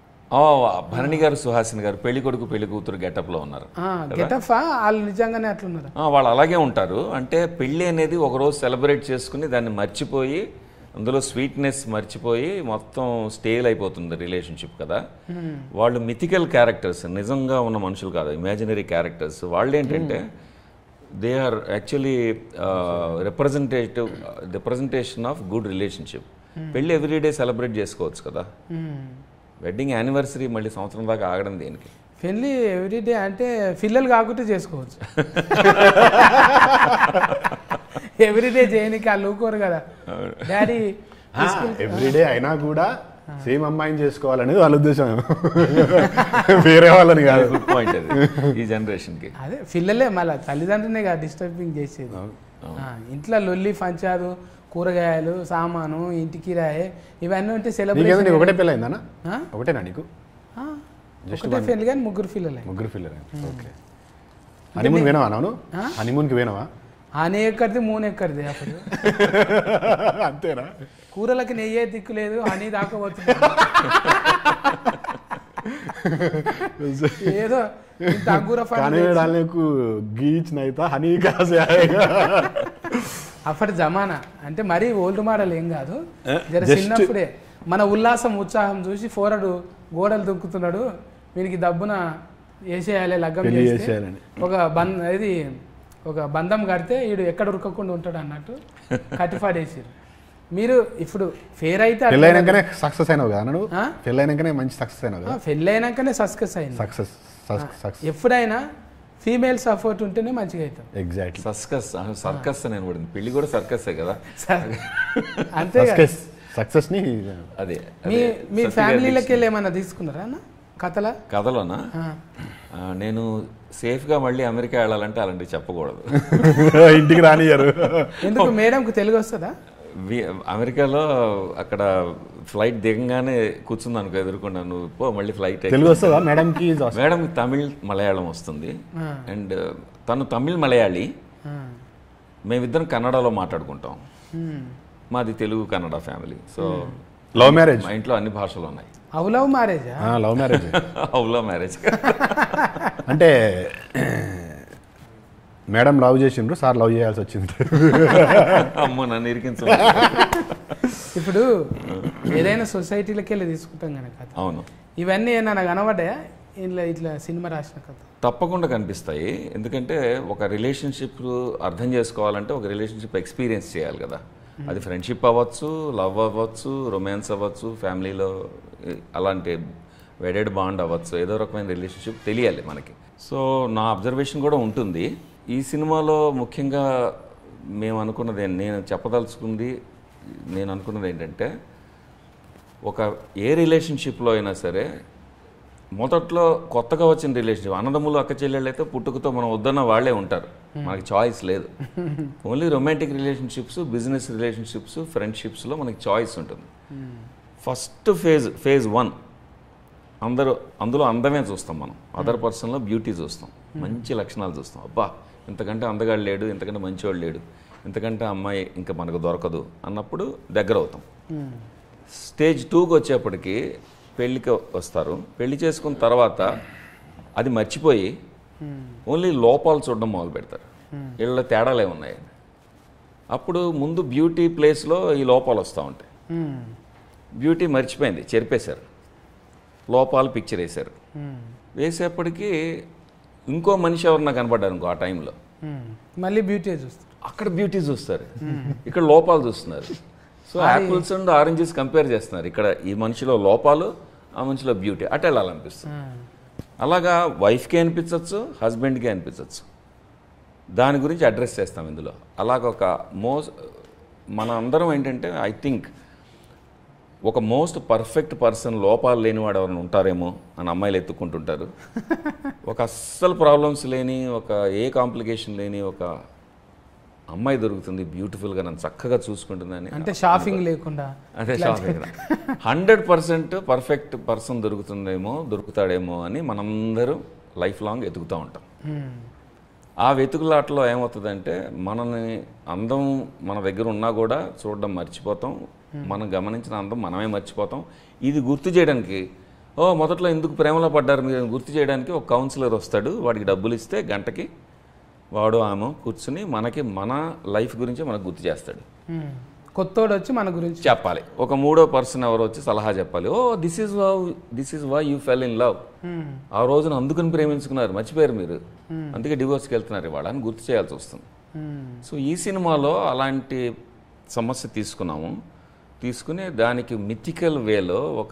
భరణి గారు సుహాసిని గారు పెళ్లి కొడుకు పెళ్లి కూతురు గెటప్ లో ఉన్నారు. గెటప్ వాళ్ళు నిజంగానే అట్లున్నారు, వాళ్ళు అలాగే ఉంటారు. అంటే పెళ్లి అనేది ఒక రోజు సెలబ్రేట్ చేసుకుని దాన్ని మర్చిపోయి అందులో స్వీట్నెస్ మర్చిపోయి మొత్తం స్టేల్ అయిపోతుంది రిలేషన్షిప్ కదా. వాళ్ళు మిథికల్ క్యారెక్టర్స్, నిజంగా ఉన్న మనుషులు కాదు, ఇమాజినరీ క్యారెక్టర్స్. వాళ్ళు ఏంటంటే they are actually representative representation of good relationship. పెళ్ళి ఎవ్రీడే సెలబ్రేట్ చేసుకోవచ్చు కదా, వెడ్డింగ్ యానివర్సరీ మళ్ళీ సంవత్సరం దాకా ఆగడం దేనికి? పెళ్ళి ఎవ్రీడే అంటే పిల్లలు కాకుండా చేసుకోవచ్చు. ఎవ్రీడే చేయనికి వాళ్ళు ఊకోరు కదా డాడీ. ఎవ్రీడే అయినా కూడా సేమ్ అమ్మాయిని చేసుకోవాలనేది వాళ్ళ ఉద్దేశం, వేరే వాళ్ళని కాదు. గుడ్ పాయింట్ అది ఈ జనరేషన్కి. అదే పిల్లలే మళ్ళీ తల్లిదండ్రులే కదా డిస్టర్బింగ్ చేసేది. ఇంట్లో లొల్లి పంచాలు, కూరగాయలు, సామాను, ఇంటి కిరాయి ఇవన్నీ ఉంటే సెలబ్రేషన్. ఒకటే పిల్ల అయిందన్నా? ఒకటేనా నీకు? ఒకటే పిల్లలు కానీ ముగ్గురు పిల్లలే. ముగ్గురు పిల్లలే. ఓకే. హనీమూన్ పోయినావా? అవును, హనీమూన్కి పోయినావా? హనీ ఎక్కడిది మూన్ ఎక్కడిది అప్పుడు అంతేనా? కూరలకి నెయ్యే దిక్కు లేదు, హనీ దాకపోతుంది. ఏదో అంగూర గీచ్ నైతా హనీ అప్పటి జమానా అంటే మరీ ఓల్డ్ మోడల్ ఏం కాదు, జర చిన్నప్పుడే మన ఉల్లాసం ఉత్సాహం చూసి ఫోరడు గోడలు దుక్కుతున్నాడు, వీనికి దబ్బున వేసేయాలి లగ్గం చేస్తే ఒక బంద్ ఇది ఒక బంధం కడితే వీడు ఎక్కడ ఉరకకుండా ఉంటాడు అన్నట్టు కట్టిపాడేసారు. మీరు ఇప్పుడు ఫేర్ అయితే పెళ్ళైనాకనే సక్సెస్ అయినావు కదా నువ్వు? పెళ్ళైనాకనే మంచి సక్సెస్ అయినావు కదా? పెళ్ళైనాకనే సక్సెస్ అయింది. సక్సెస్ ఎప్పుడైనా ఫీమేల్ సపోర్ట్ ఉంటేనే మంచిగా అవుతాం. ఎగ్జాక్ట్లీ. సర్కస్ సర్కస్ అని పడింది, పెళ్లి కూడా సర్కస్ కదా. అంతే సక్సెస్ ని. అదే మీ మీ ఫ్యామిలీలోకి వెళ్ళి ఏమన్నా తీసుకున్నారా అన్న కథలా? కథలోనా? నేను సేఫ్గా మళ్ళీ అమెరికా వెళ్ళాలంటే అలాంటివి చెప్పకూడదు, ఇంటికి రానియరు. ఎందుకు? మేడంకు తెలుగు వస్తుందా? అమెరికాలో అక్కడ ఫ్లైట్ దిగంగానే కూర్చుంది అనుకో ఎదుర్కొన్నా, నువ్వు పో మళ్ళీ ఫ్లైట్. తెలుగు వస్తుందా మేడంకి? మేడంకి తమిళ్ మలయాళం వస్తుంది, అండ్ తను తమిళ్ మలయాళీ, మేమిద్దరం కన్నడలో మాట్లాడుకుంటాం. మాది Telugu Kannada family. So love marriage. మా ఇంట్లో అన్ని భాషలు ఉన్నాయి. అవు లవ్ మ్యారేజ్? Love marriage. అవు లవ్ మ్యారేజ్ అంటే మేడం లవ్ చేసిండ్రు, సార్ లవ్ చేయాల్సి వచ్చింది. అమ్మో నన్ను ఇరికించు. ఇప్పుడు ఏదైనా సొసైటీలకి వెళ్ళి తీసుకుంటాం కనుక. అవును. ఇవన్నీ ఏమన్నా కనబడ్డాయా ఇట్లా ఇట్లా సినిమా రాసిన కథ? తప్పకుండా కనిపిస్తాయి. ఎందుకంటే ఒక రిలేషన్షిప్ అర్థం చేసుకోవాలంటే ఒక రిలేషన్షిప్ ఎక్స్పీరియన్స్ చేయాలి కదా. అది ఫ్రెండ్షిప్ అవ్వచ్చు, లవ్ అవ్వచ్చు, రొమాన్స్ అవ్వచ్చు, ఫ్యామిలీలో అలాంటి వెడెడ్ బాండ్ అవ్వచ్చు, ఏదో రకమైన రిలేషన్షిప్ తెలియాలి మనకి. సో నా అబ్జర్వేషన్ కూడా ఉంటుంది. ఈ సినిమాలో ముఖ్యంగా మేము అనుకున్నది, నేను చెప్పదలుచుకుంది నేను అనుకున్నది ఏంటంటే, ఒక ఏ రిలేషన్షిప్లో అయినా సరే మొదట్లో కొత్తగా వచ్చిన రిలేషన్షిప్, అన్నదమ్ములు అక్క చెల్లెళ్ళు అయితే పుట్టుకతో మనం వద్దన్న వాళ్ళే ఉంటారు, మనకి చాయిస్ లేదు. Only romantic relationships, business relationships, ఫ్రెండ్షిప్స్లో మనకి చాయిస్ ఉంటుంది. ఫస్ట్ ఫేజ్ ఫేజ్ వన్ అందరూ అందులో అందమే చూస్తాం మనం, అదర్ పర్సన్లో బ్యూటీ చూస్తాం, మంచి లక్షణాలు చూస్తాం. అబ్బా ఇంతకంటే అందగాడు లేడు, ఇంతకంటే మంచివాడు లేడు, ఇంతకంటే అమ్మాయి ఇంకా మనకు దొరకదు అన్నప్పుడు దగ్గర అవుతాం. స్టేజ్ టూకి వచ్చేప్పటికి పెళ్ళికి వస్తారు. పెళ్లి చేసుకున్న తర్వాత అది మర్చిపోయి ఓన్లీ లోపాలు చూడడం మొదలు పెడతారు, వీళ్ళ తేడాలే ఉన్నాయి. అప్పుడు ముందు బ్యూటీ ప్లేస్లో ఈ లోపాలు వస్తూ ఉంటాయి. బ్యూటీ మర్చిపోయింది, చెరిపేశారు, లోపాలు పిక్చర్ వేశారు. వేసేప్పటికీ ఇంకో మనిషి ఎవరన్నా కనపడ్డారు ఇంకో ఆ టైంలో, మళ్ళీ బ్యూటీ చూస్తారు. అక్కడ బ్యూటీ చూస్తారు, ఇక్కడ లోపాలు చూస్తున్నారు. So apples and oranges compare చేస్తున్నారు. ఇక్కడ ఈ మనిషిలో లోపాలు, ఆ మనిషిలో బ్యూటీ, అటు వెళ్ళాలనిపిస్తుంది. అలాగా వైఫ్కి అనిపించవచ్చు, హస్బెండ్కి అనిపించవచ్చు. దాని గురించి అడ్రస్ చేస్తాం ఇందులో. అలాగ ఒక మోస్ట్ మన అందరం ఏంటంటే, ఐ థింక్ ఒక మోస్ట్ పర్ఫెక్ట్ పర్సన్ లోపాలు లేనివాడు ఎవరైనా ఉంటారేమో అని అమ్మాయిలు ఎత్తుక్కుంటుంటారు. ఒక అస్సలు ప్రాబ్లమ్స్ లేని, ఒక ఏ కాంప్లికేషన్ లేని ఒక అమ్మాయి దొరుకుతుంది, బ్యూటిఫుల్గా నన్ను చక్కగా చూసుకుంటుందని. అంటే షాపింగ్ లేకుండా, అదే shopping. Hundred percent perfect person దొరుకుతుందేమో, దొరుకుతాడేమో అని మనందరూ లైఫ్ లాంగ్ ఎతుకుతూ ఉంటాం. ఆ వెతుకులాటలో ఏమవుతుందంటే, మనల్ని అందం మన దగ్గర ఉన్నా కూడా చూడడం మర్చిపోతాం, మనం గమనించిన అందం మనమే మర్చిపోతాం. ఇది గుర్తు చేయడానికి, ఓ మొదట్లో ఎందుకు ప్రేమలో పడ్డారు మీరు గుర్తు చేయడానికి ఒక కౌన్సిలర్ వస్తాడు. వాడికి డబ్బులు ఇస్తే గంటకి వాడు ఆమె కూర్చుని మనకి మన లైఫ్ గురించి మనకు గుర్తు చేస్తాడు. కొత్తోడు వచ్చి మన గురించి చెప్పాలి. ఒక మూడో పర్సన్ ఎవరు వచ్చి సలహా చెప్పాలి. Oh this is why this is why you fell in love, ఆ రోజున అందుకని ప్రేమించుకున్నారు, మర్చిపోయారు మీరు, అందుకే డివోర్స్కి వెళ్తున్నారు ఇవాళ అని గుర్తు చేయాల్సి వస్తుంది. సో ఈ సినిమాలో అలాంటి సమస్య తీసుకున్నాము. తీసుకుని దానికి మిథికల్ వేలో ఒక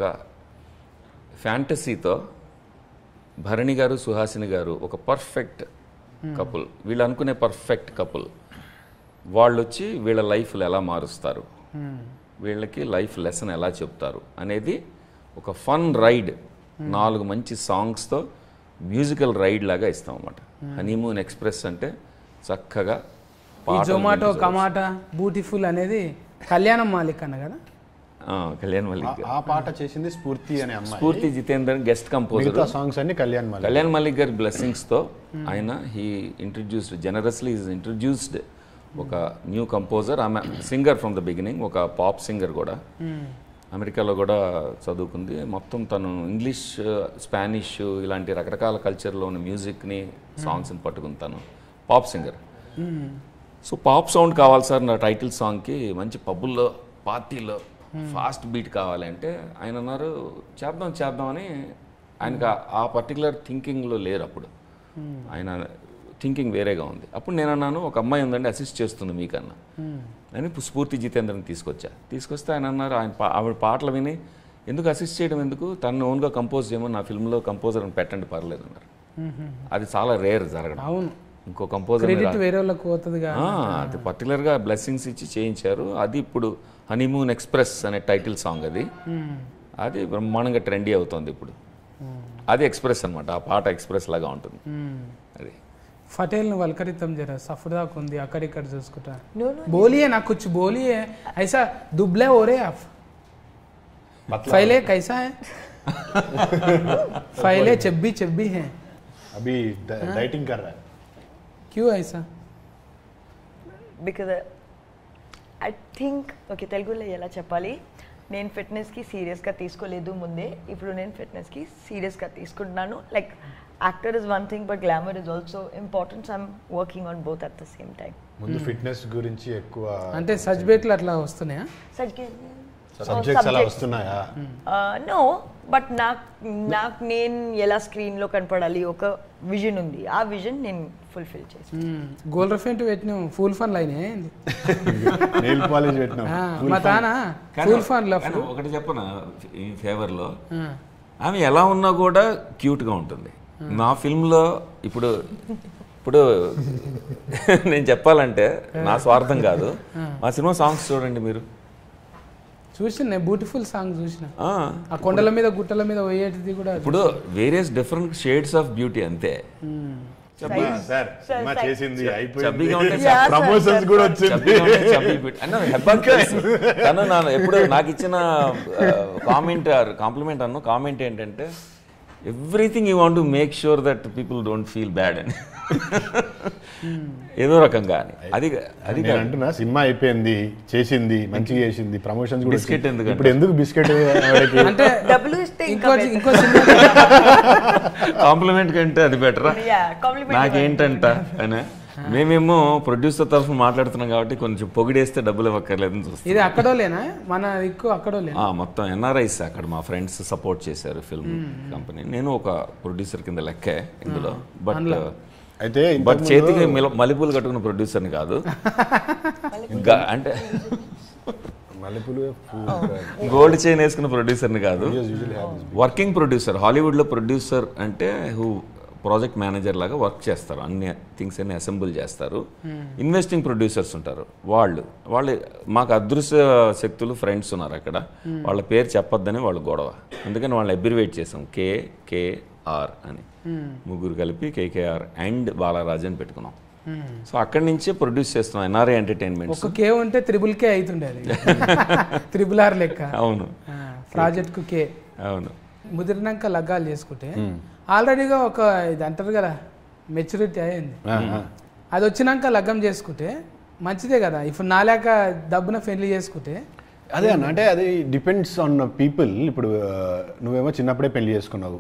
ఫ్యాంటసీతో భరణి గారు సుహాసిని గారు ఒక పర్ఫెక్ట్ కపుల్, వీళ్ళు అనుకునే పర్ఫెక్ట్ కపుల్, వాళ్ళు వచ్చి వీళ్ళ లైఫ్లు ఎలా మారుస్తారు, వీళ్ళకి లైఫ్ లెసన్ ఎలా చెప్తారు అనేది ఒక ఫన్ రైడ్, నాలుగు మంచి సాంగ్స్తో మ్యూజికల్ రైడ్ లాగా ఇస్తాం అన్నమాట. హనీమూన్ ఎక్స్ప్రెస్ అంటే చక్కగా ఈ జొమాటో కమాటా బ్యూటిఫుల్ అనేది కళ్యాణం మాలిక్ అన్న కదా, కళ్యాణ్ మలిక్. ఆ పాట చేసింది స్ఫూర్తి అనే అమ్మాయి. స్ఫూర్తి జితేందర్ గెస్ట్ కంపోజర్. సాంగ్స్ అన్ని కళ్యాణ్ మలిక్. కళ్యాణ్ మలిక్ గారి బ్లెస్సింగ్స్ తో ఆయన he introduced generously is introduced ఒక న్యూ కంపోజర్. ఆమె సింగర్ ఫ్రమ్ ద బిగినింగ్, ఒక పాప్ సింగర్ కూడా. అమెరికాలో కూడా చదువుకుంది. మొత్తం తను ఇంగ్లీష్, స్పానిష్ ఇలాంటి రకరకాల కల్చర్లో ఉన్న మ్యూజిక్ని, సాంగ్స్ని పట్టుకుని తను pop singer. So pop sound కావాలి సార్ నా టైటిల్ సాంగ్కి, మంచి పబ్బుల్లో పార్టీలో ఫాస్ట్ బీట్ కావాలంటే ఆయన అన్నారు చేద్దాం చేద్దామని. ఆయనకు ఆ పర్టికులర్ థింకింగ్లో లేరు అప్పుడు, ఆయన థింకింగ్ వేరేగా ఉంది. అప్పుడు నేను అన్నాను ఒక అమ్మాయి ఉందండి అసిస్ట్ చేస్తుంది మీకన్నా అని స్ఫూర్తి జితేంద్రని తీసుకొచ్చా. తీసుకొస్తే ఆయన అన్నారు ఆయన ఆవిడ పాటలు విని ఎందుకు అసిస్ట్ చేయడం ఎందుకు, తను ఓన్గా కంపోజ్ చేయమని నా ఫిల్మ్లో కంపోజర్ అని పెట్టండి పర్లేదు అన్నారు. అది చాలా రేర్ జరగడం. అవును, ఇంకో కంపోజర్ అది పర్టికులర్గా బ్లెస్సింగ్స్ ఇచ్చి చేయించారు. అది ఇప్పుడు హనీమూన్ ఎక్స్ప్రెస్ అనే టైటిల్ సాంగ్ అది. అది బ్రహ్మాండంగా ట్రెండీ అవుతుంది ఇప్పుడు. అది ఎక్స్ప్రెస్ అనమాట, ఆ పాట ఎక్స్ప్రెస్ లాగా ఉంటుంది. అది ఫటేల్ని వల్కరితం జర సఫర్దాకు ఉంది అక్కడిక్కడ చూసుకుంటా. బోలియే నాకు కుछ बोलिए ऐसा दुबले हो रहे आप फैले कैसा है फैले चब्बी चब्बी है अभी डाइटिंग कर रहा है क्यों ऐसा because I think okay తెలుగులో ఎలా చెప్పాలి, నేను ఫిట్నెస్కి సీరియస్గా తీసుకోలేదు ముందే, ఇప్పుడు నేను ఫిట్నెస్కి సీరియస్గా తీసుకుంటున్నాను. Like actor is one thing but glamour is also important. I'm working on both at the same time. ముందు ఫిట్నెస్ గురించి ఎక్కువ అంటే సబ్జెక్టులు అట్లా వస్తున్నాయా, సబ్జెక్ట్స్ అలా వస్తున్నాయా? నో, బట్ నాకు నాకు నేను ఎలా స్క్రీన్లో కనపడాలి ఒక విజన్ ఉంది, ఆ విజన్ నేను ఫుల్ఫిల్ చేసి. గోల్ రఫెంట్ పెట్టినాం ఫుల్ ఫన్ లైన్ ఏంది, నెయిల్ పాలిష్ పెట్టినాం మా తానా ఫుల్ ఫన్ లఫ్. ఒకటి చెప్పనా ఈ ఫేవర్లో, ఆమె ఎలా ఉన్నా కూడా క్యూట్గా ఉంటుంది. నా ఫిల్మ్లో ఇప్పుడు ఇప్పుడు నేను చెప్పాలంటే నా స్వార్థం కాదు, మా సినిమా సాంగ్స్ చూడండి మీరు. చూసిన బ్యూటిఫుల్ సాంగ్ చూసిన, ఆ కొండల మీద గుట్టల మీద పోయేటిది కూడా. ఇప్పుడు various different shades of beauty అంతే. తను నా ఎప్పుడు నాకు ఇచ్చిన కామెంట్ కాంప్లిమెంట్ అన్న కామెంట్ ఏంటంటే everything you want to make sure that people don't feel bad అని, ఏదో రకంగా అని. అది అది అంటున్నా, సినిమా అయిపోయింది, చేసింది, మంచిగా చేసింది, ప్రమోషన్స్ కూడా. బిస్కెట్ ఎందుకు ఇప్పుడు ఎందుకు బిస్కెట్ అంటే డబ్బులు ఇస్తే ఇంకో ఇంకో సినిమా కాంప్లిమెంట్ కంటే అది బెటరా నాకేంటంట అని. మేమేమో ప్రొడ్యూసర్ తరఫున మాట్లాడుతున్నాం కాబట్టి కొంచెం పొగిడేస్తే డబ్బులు ఇవ్వక్కర్లేదని చూస్తాం. ఇది అక్కడోలేనా మన ఎక్కువ అక్కడోలే మొత్తం ఎన్ఆర్ఐస్ అక్కడ మా ఫ్రెండ్స్ సపోర్ట్ చేశారు ఫిల్మ్ కంపెనీ. నేను ఒక ప్రొడ్యూసర్ కింద లెక్కే ఇందులో. బట్ అయితే బట్ చేతికి మల్లెపూలు కట్టుకున్న ప్రొడ్యూసర్ని కాదు, అంటే గోల్డ్ చైన్ వేసుకున్న ప్రొడ్యూసర్ని కాదు, వర్కింగ్ ప్రొడ్యూసర్. హాలీవుడ్లో ప్రొడ్యూసర్ అంటే హూ ప్రాజెక్ట్ మేనేజర్ లాగా వర్క్ చేస్తారు, అన్ని థింగ్స్ అన్ని అసెంబుల్ చేస్తారు. ఇన్వెస్టింగ్ ప్రొడ్యూసర్స్ ఉంటారు, వాళ్ళు వాళ్ళు మాకు అదృశ్య శక్తులు ఫ్రెండ్స్ ఉన్నారు అక్కడ, వాళ్ళ పేరు చెప్పొద్దని వాళ్ళు గొడవ, అందుకని వాళ్ళని అబ్రివేట్ చేసాం కేకేఆర్ అని. ముగ్గురు కలిపి కేకేఆర్ అండ్ బాలరాజ్ అని పెట్టుకున్నాం. సో అక్కడి నుంచే ప్రొడ్యూస్ చేస్తున్నాం ఎన్ఆర్ఐ ఎంటర్టైన్మెంట్. ఒక కే ఉంటే త్రిబుల్ కే అవుతుండే, త్రిబుల్ ఆర్ లెక్క. అవును, ప్రాజెక్ట్ కు కే. అవును, ముదిరినాక లగ్గాలు చేసుకుంటే ఆల్రెడీగా ఒక ఇది అంటారు కదా మెచ్యూరిటీ అయింది, అది వచ్చినాక లగ్గం చేసుకుంటే మంచిదే కదా. ఇప్పుడు నాలేక డబ్బున పెళ్లి చేసుకుంటే అదే అన్న, అంటే అది డిపెండ్స్ ఆన్ పీపుల్. ఇప్పుడు నువ్వేమో చిన్నప్పుడే పెళ్లి చేసుకున్నావు,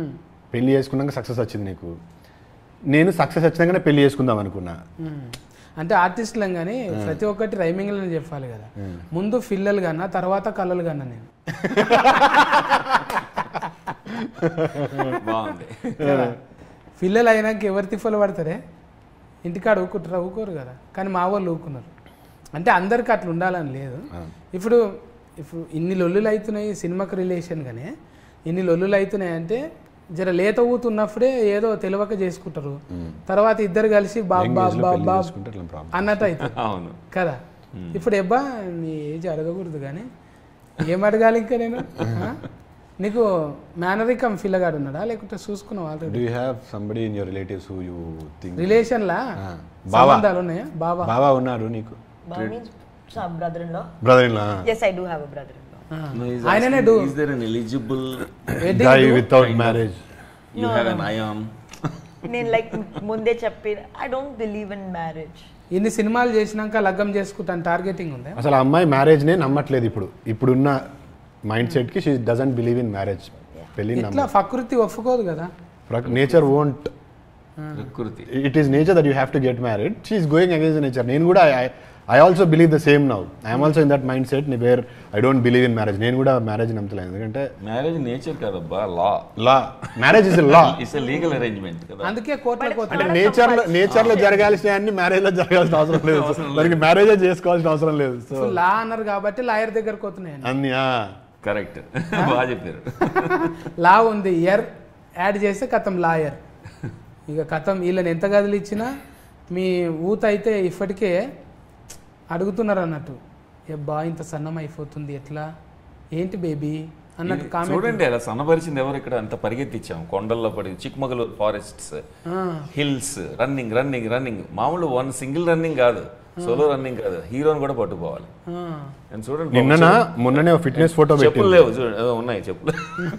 పెళ్లి చేసుకున్నాక సక్సెస్ వచ్చింది నీకు. నేను సక్సెస్ వచ్చినాకనే పెళ్లి చేసుకుందాం అనుకున్నా. అంటే ఆర్టిస్టులం కానీ ప్రతి ఒక్కటి రైమింగ్లో చెప్పాలి కదా. ముందు ఫిల్లలు కన్నా తర్వాత కళ్ళలు కన్నా నేను. బాగుంది. పిల్లలు అయినాక ఎవరు తిప్పలు పడతారే, ఇంటికాడ ఊకుంటారా? ఊకోరు కదా. కానీ మా వాళ్ళు ఊకున్నారు. అంటే అందరికి అట్లా ఉండాలని లేదు. ఇప్పుడు ఇప్పుడు ఇన్ని లొల్లులు అవుతున్నాయి సినిమాకి రిలేషన్ గానే, ఇన్ని లొల్లులు అవుతున్నాయి అంటే జర లేత ఊతున్నప్పుడే ఏదో తెలియక చేసుకుంటారు. తర్వాత ఇద్దరు కలిసి బాబ్ బాబ్ బాబ్ బాబ్ అన్నట్టు అవుతుంది కదా. ఇప్పుడు ఎబ్బా నీ ఏజ్ అడగకూడదు కానీ ఏం అడగాలి ఇంకా నేను? నీకు మేనరికం ఫిల్లగాడు ఉన్నాడా లేకుంటే చూసుకున్నావు already? Do you have somebody in your relatives who you think relation లా సంబంధాలు ఉన్నాయా? బాబా బాబా ఉన్నారు నీకు? brother in law. Brother in law. Yes, I do have a brother in law. No, he's ఆయననే asking, do. is there an eligible Guy without marriage. you have an ion? నేను like ముందే చెప్పి I don't believe in marriage. ఇన్ని సినిమాలు చేసినాక లగ్గం చేసుకుంటాను targeting ఉందా? అసలు ఆ అమ్మాయి మ్యారేజ్ నే నమ్మట్లేదు ఇప్పుడు. ఇప్పుడున్న మైండ్ సెట్ కి she doesn't believe in marriage. పెళ్లి ఇట్లా ప్రకృతి ఒప్పుకోదు కదా. Nature won't. ప్రకృతి. It is nature that you have to get married. She is going against nature. నేను కూడా I also believe the same now. I'm also in that mind set where I don't believe in marriage. నేను కూడా marriage నమ్మలేదు. ఎందుకంటే marriage nature కాదబ్బా, law. Law marriage is law. It's a legal arrangement కదా. అందుకే కోర్టులో అంటే నేచర్ లో నేచర్ లో జరగాల్సిన అన్ని మ్యారేజ్ లో జరగాల్సిన అవసరం లేదు. దానికి మ్యారేజ్ చేసుకోవాల్సిన అవసరం లేదు. సో లా అన్నారు కాబట్టి లాయర్ దగ్గరకు పోతున్నాయి అన్ని. కరెక్ట్, బాగా చెప్పారు. లా ఉంది, ఇయర్ యాడ్ చేస్తే కథం లాయర్. ఇక కథం వీళ్ళని ఎంత గదులు ఇచ్చినా మీ ఊత అయితే ఇప్పటికే అడుగుతున్నారు అన్నట్టు, బా ఇంత సన్నం అయిపోతుంది ఎట్లా ఏంటి బేబీ అన్నట్టు కామెంట్. చూడండి అలా సన్నపరిచింది ఎవరు ఇక్కడ? అంత పరిగెత్తిచ్చాం కొండల్లో పడి, Chikmagalur forests, hills, running running running. మామూలు వన్ సింగిల్ రన్నింగ్ కాదు, సోలో రన్నింగ్ కాదు, హీరోని కూడా పట్టుకోవాలి. చూడండి నిన్న మొన్ననే ఫిట్నెస్ ఫోటో చెప్పులు లేవు, చూడండి ఉన్నాయి చెప్పులు.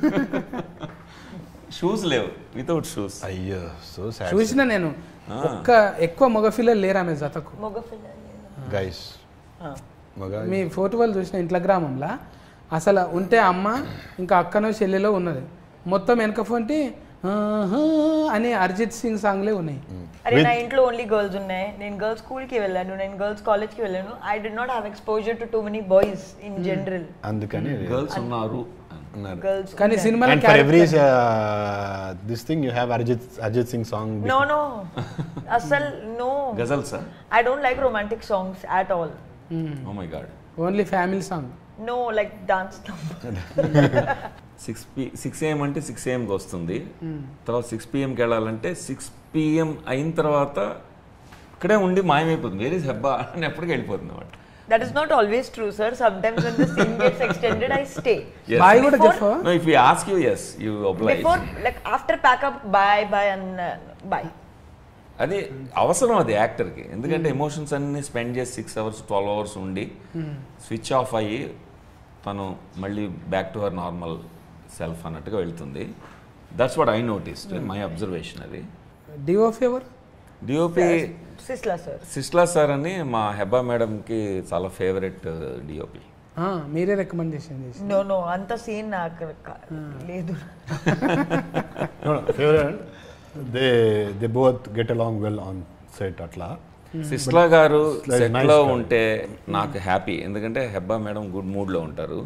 షూస్ లేవు, వితౌట్ షూస్. అయ్యో సో సాడ్. చూసిన నేను ఒక్క ఎక్కువ మగ పిల్లలు లేరు ఆమె జతకు. గైస్ మీ ఫోటో వాళ్ళు చూసిన ఇంట్లో గ్రామంలో అసలు ఉంటే అమ్మ ఇంకా అక్కనో చెల్లెలో ఉన్నది, మొత్తం వెనక ఫోన్టి అని అరిజిత్ సింగ్ సాంగ్లే ఉన్నాయి. అరే నా ఇంట్లో ఓన్లీ గర్ల్స్ ఉన్నాయి. నేను గర్ల్స్ స్కూల్ కి వెళ్ళాను, నేను గర్ల్స్ కాలేజ్ కి వెళ్ళాను. I'd not have exposure to too many boys in general. అందుకని గర్ల్స్ ఉన్నారు. కానీ సినిమాలో and for every uh, this thing you have Arjit Arjit Singh song. No no asal no ghazal sir. I don't like romantic songs at all. mm. Oh my god. Only family song. No, like dance number. Six P six AM అంటే six ఏఎంకి వస్తుంది, తర్వాత six పిఎంకి వెళ్ళాలంటే six PM అయిన తర్వాత ఇక్కడే ఉండి మాయమైపోతుంది. వేర్ ఇస్ హెబ్బా అని ఎప్పటికీ వెళ్ళిపోతుంది అన్నమాట. That is not always true, sir. Sometimes when the scene gets extended, I stay. Yes. Bye kuda chefo. No, if we ask you, yes, you oblige. Before, like after pack up, bye bye and uh, bye. అది అవసరం అది యాక్టర్కి. ఎందుకంటే emotions అన్ని spend చేసి six hours twelve hours ఉండి switch off అయ్యి తను మళ్ళీ back to her normal self అన్నట్టుగా వెళ్తుంది. That's what I noticed, my observation. అది డిఓపి ఎవరు? DOP Sisla sir. Sisla sir అని మా హెబ్బా మేడంకి చాలా ఫేవరెట్ డిఓపి. మీరే రికమెండేషన్ చేసి? నో నో అంత సీన్ నాకు లేదు. Favourite. They they both get along well on set. అట్లా సిస్లా గారు సెట్లో ఉంటే నాకు హ్యాపీ, ఎందుకంటే హెబ్బా మేడం గుడ్ మూడ్లో ఉంటారు.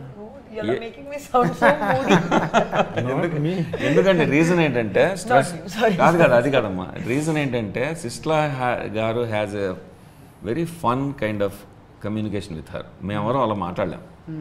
ఎందుకంటే రీజన్ ఏంటంటే స్ట్రెస్ కాదు కదా, అది కాదమ్మా. రీజన్ ఏంటంటే సిస్లా గారు has a very fun kind of communication with her. మేమెవరో అలా మాట్లాడలేం.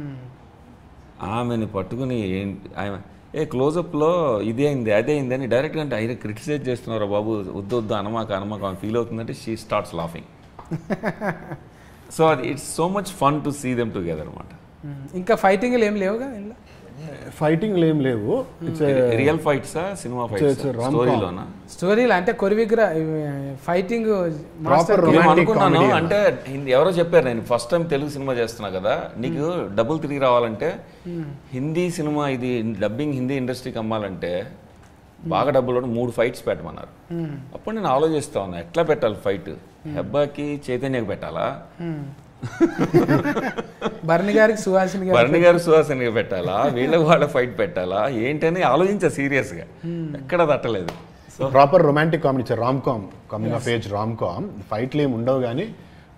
ఆమెని పట్టుకుని ఆమె ఏ క్లోజప్లో ఇది అయింది అదే అయింది అని డైరెక్ట్గా అంటే అయినా క్రిటిసైజ్ చేస్తున్నారా బాబు, వద్దు వద్దు అనమాక అనమాక ఆమె ఫీల్ అవుతుందంటే షీ స్టార్ట్స్ లాఫింగ్. సో అది it's so much fun to see them together అనమాట. ఇంకా ఫైటింగ్ ఏం లేవుగా ఇంట్లో? ఫైటింగ్ ఏం లేవు. రియల్ ఫైట్సా సినిమా ఫైట్స్ స్టోరీలోనా? స్టోరీలో అంటే కొరివిగ్ర ఫైటింగ్ అనుకున్నాను. అంటే ఎవరో చెప్పారు, నేను ఫస్ట్ టైం తెలుగు సినిమా చేస్తున్నా కదా, నీకు డబ్బులు తిరిగి రావాలంటే హిందీ సినిమా ఇది డబ్బింగ్ హిందీ ఇండస్ట్రీకి అమ్మాలంటే బాగా డబ్బులు మూడు ఫైట్స్ పెట్టమన్నారు. అప్పుడు నేను ఆలోచిస్తా ఉన్నా ఎట్లా పెట్టాలి ఫైట్. హెబ్బాకి చైతన్యకి పెట్టాలా, భరణి గారికి సుహాసిని భరణి గారు సుహాసిని పెట్టాలా, వీళ్ళకి వాళ్ళ ఫైట్ పెట్టాలా ఏంటని ఆలోచించా సీరియస్గా. ఎక్కడ తట్టలేదు. ప్రాపర్ రొమాంటిక్ కామెడీ ఇచ్చారు, rom com, coming of age rom com. ఫైట్లు ఏమి ఉండవు కానీ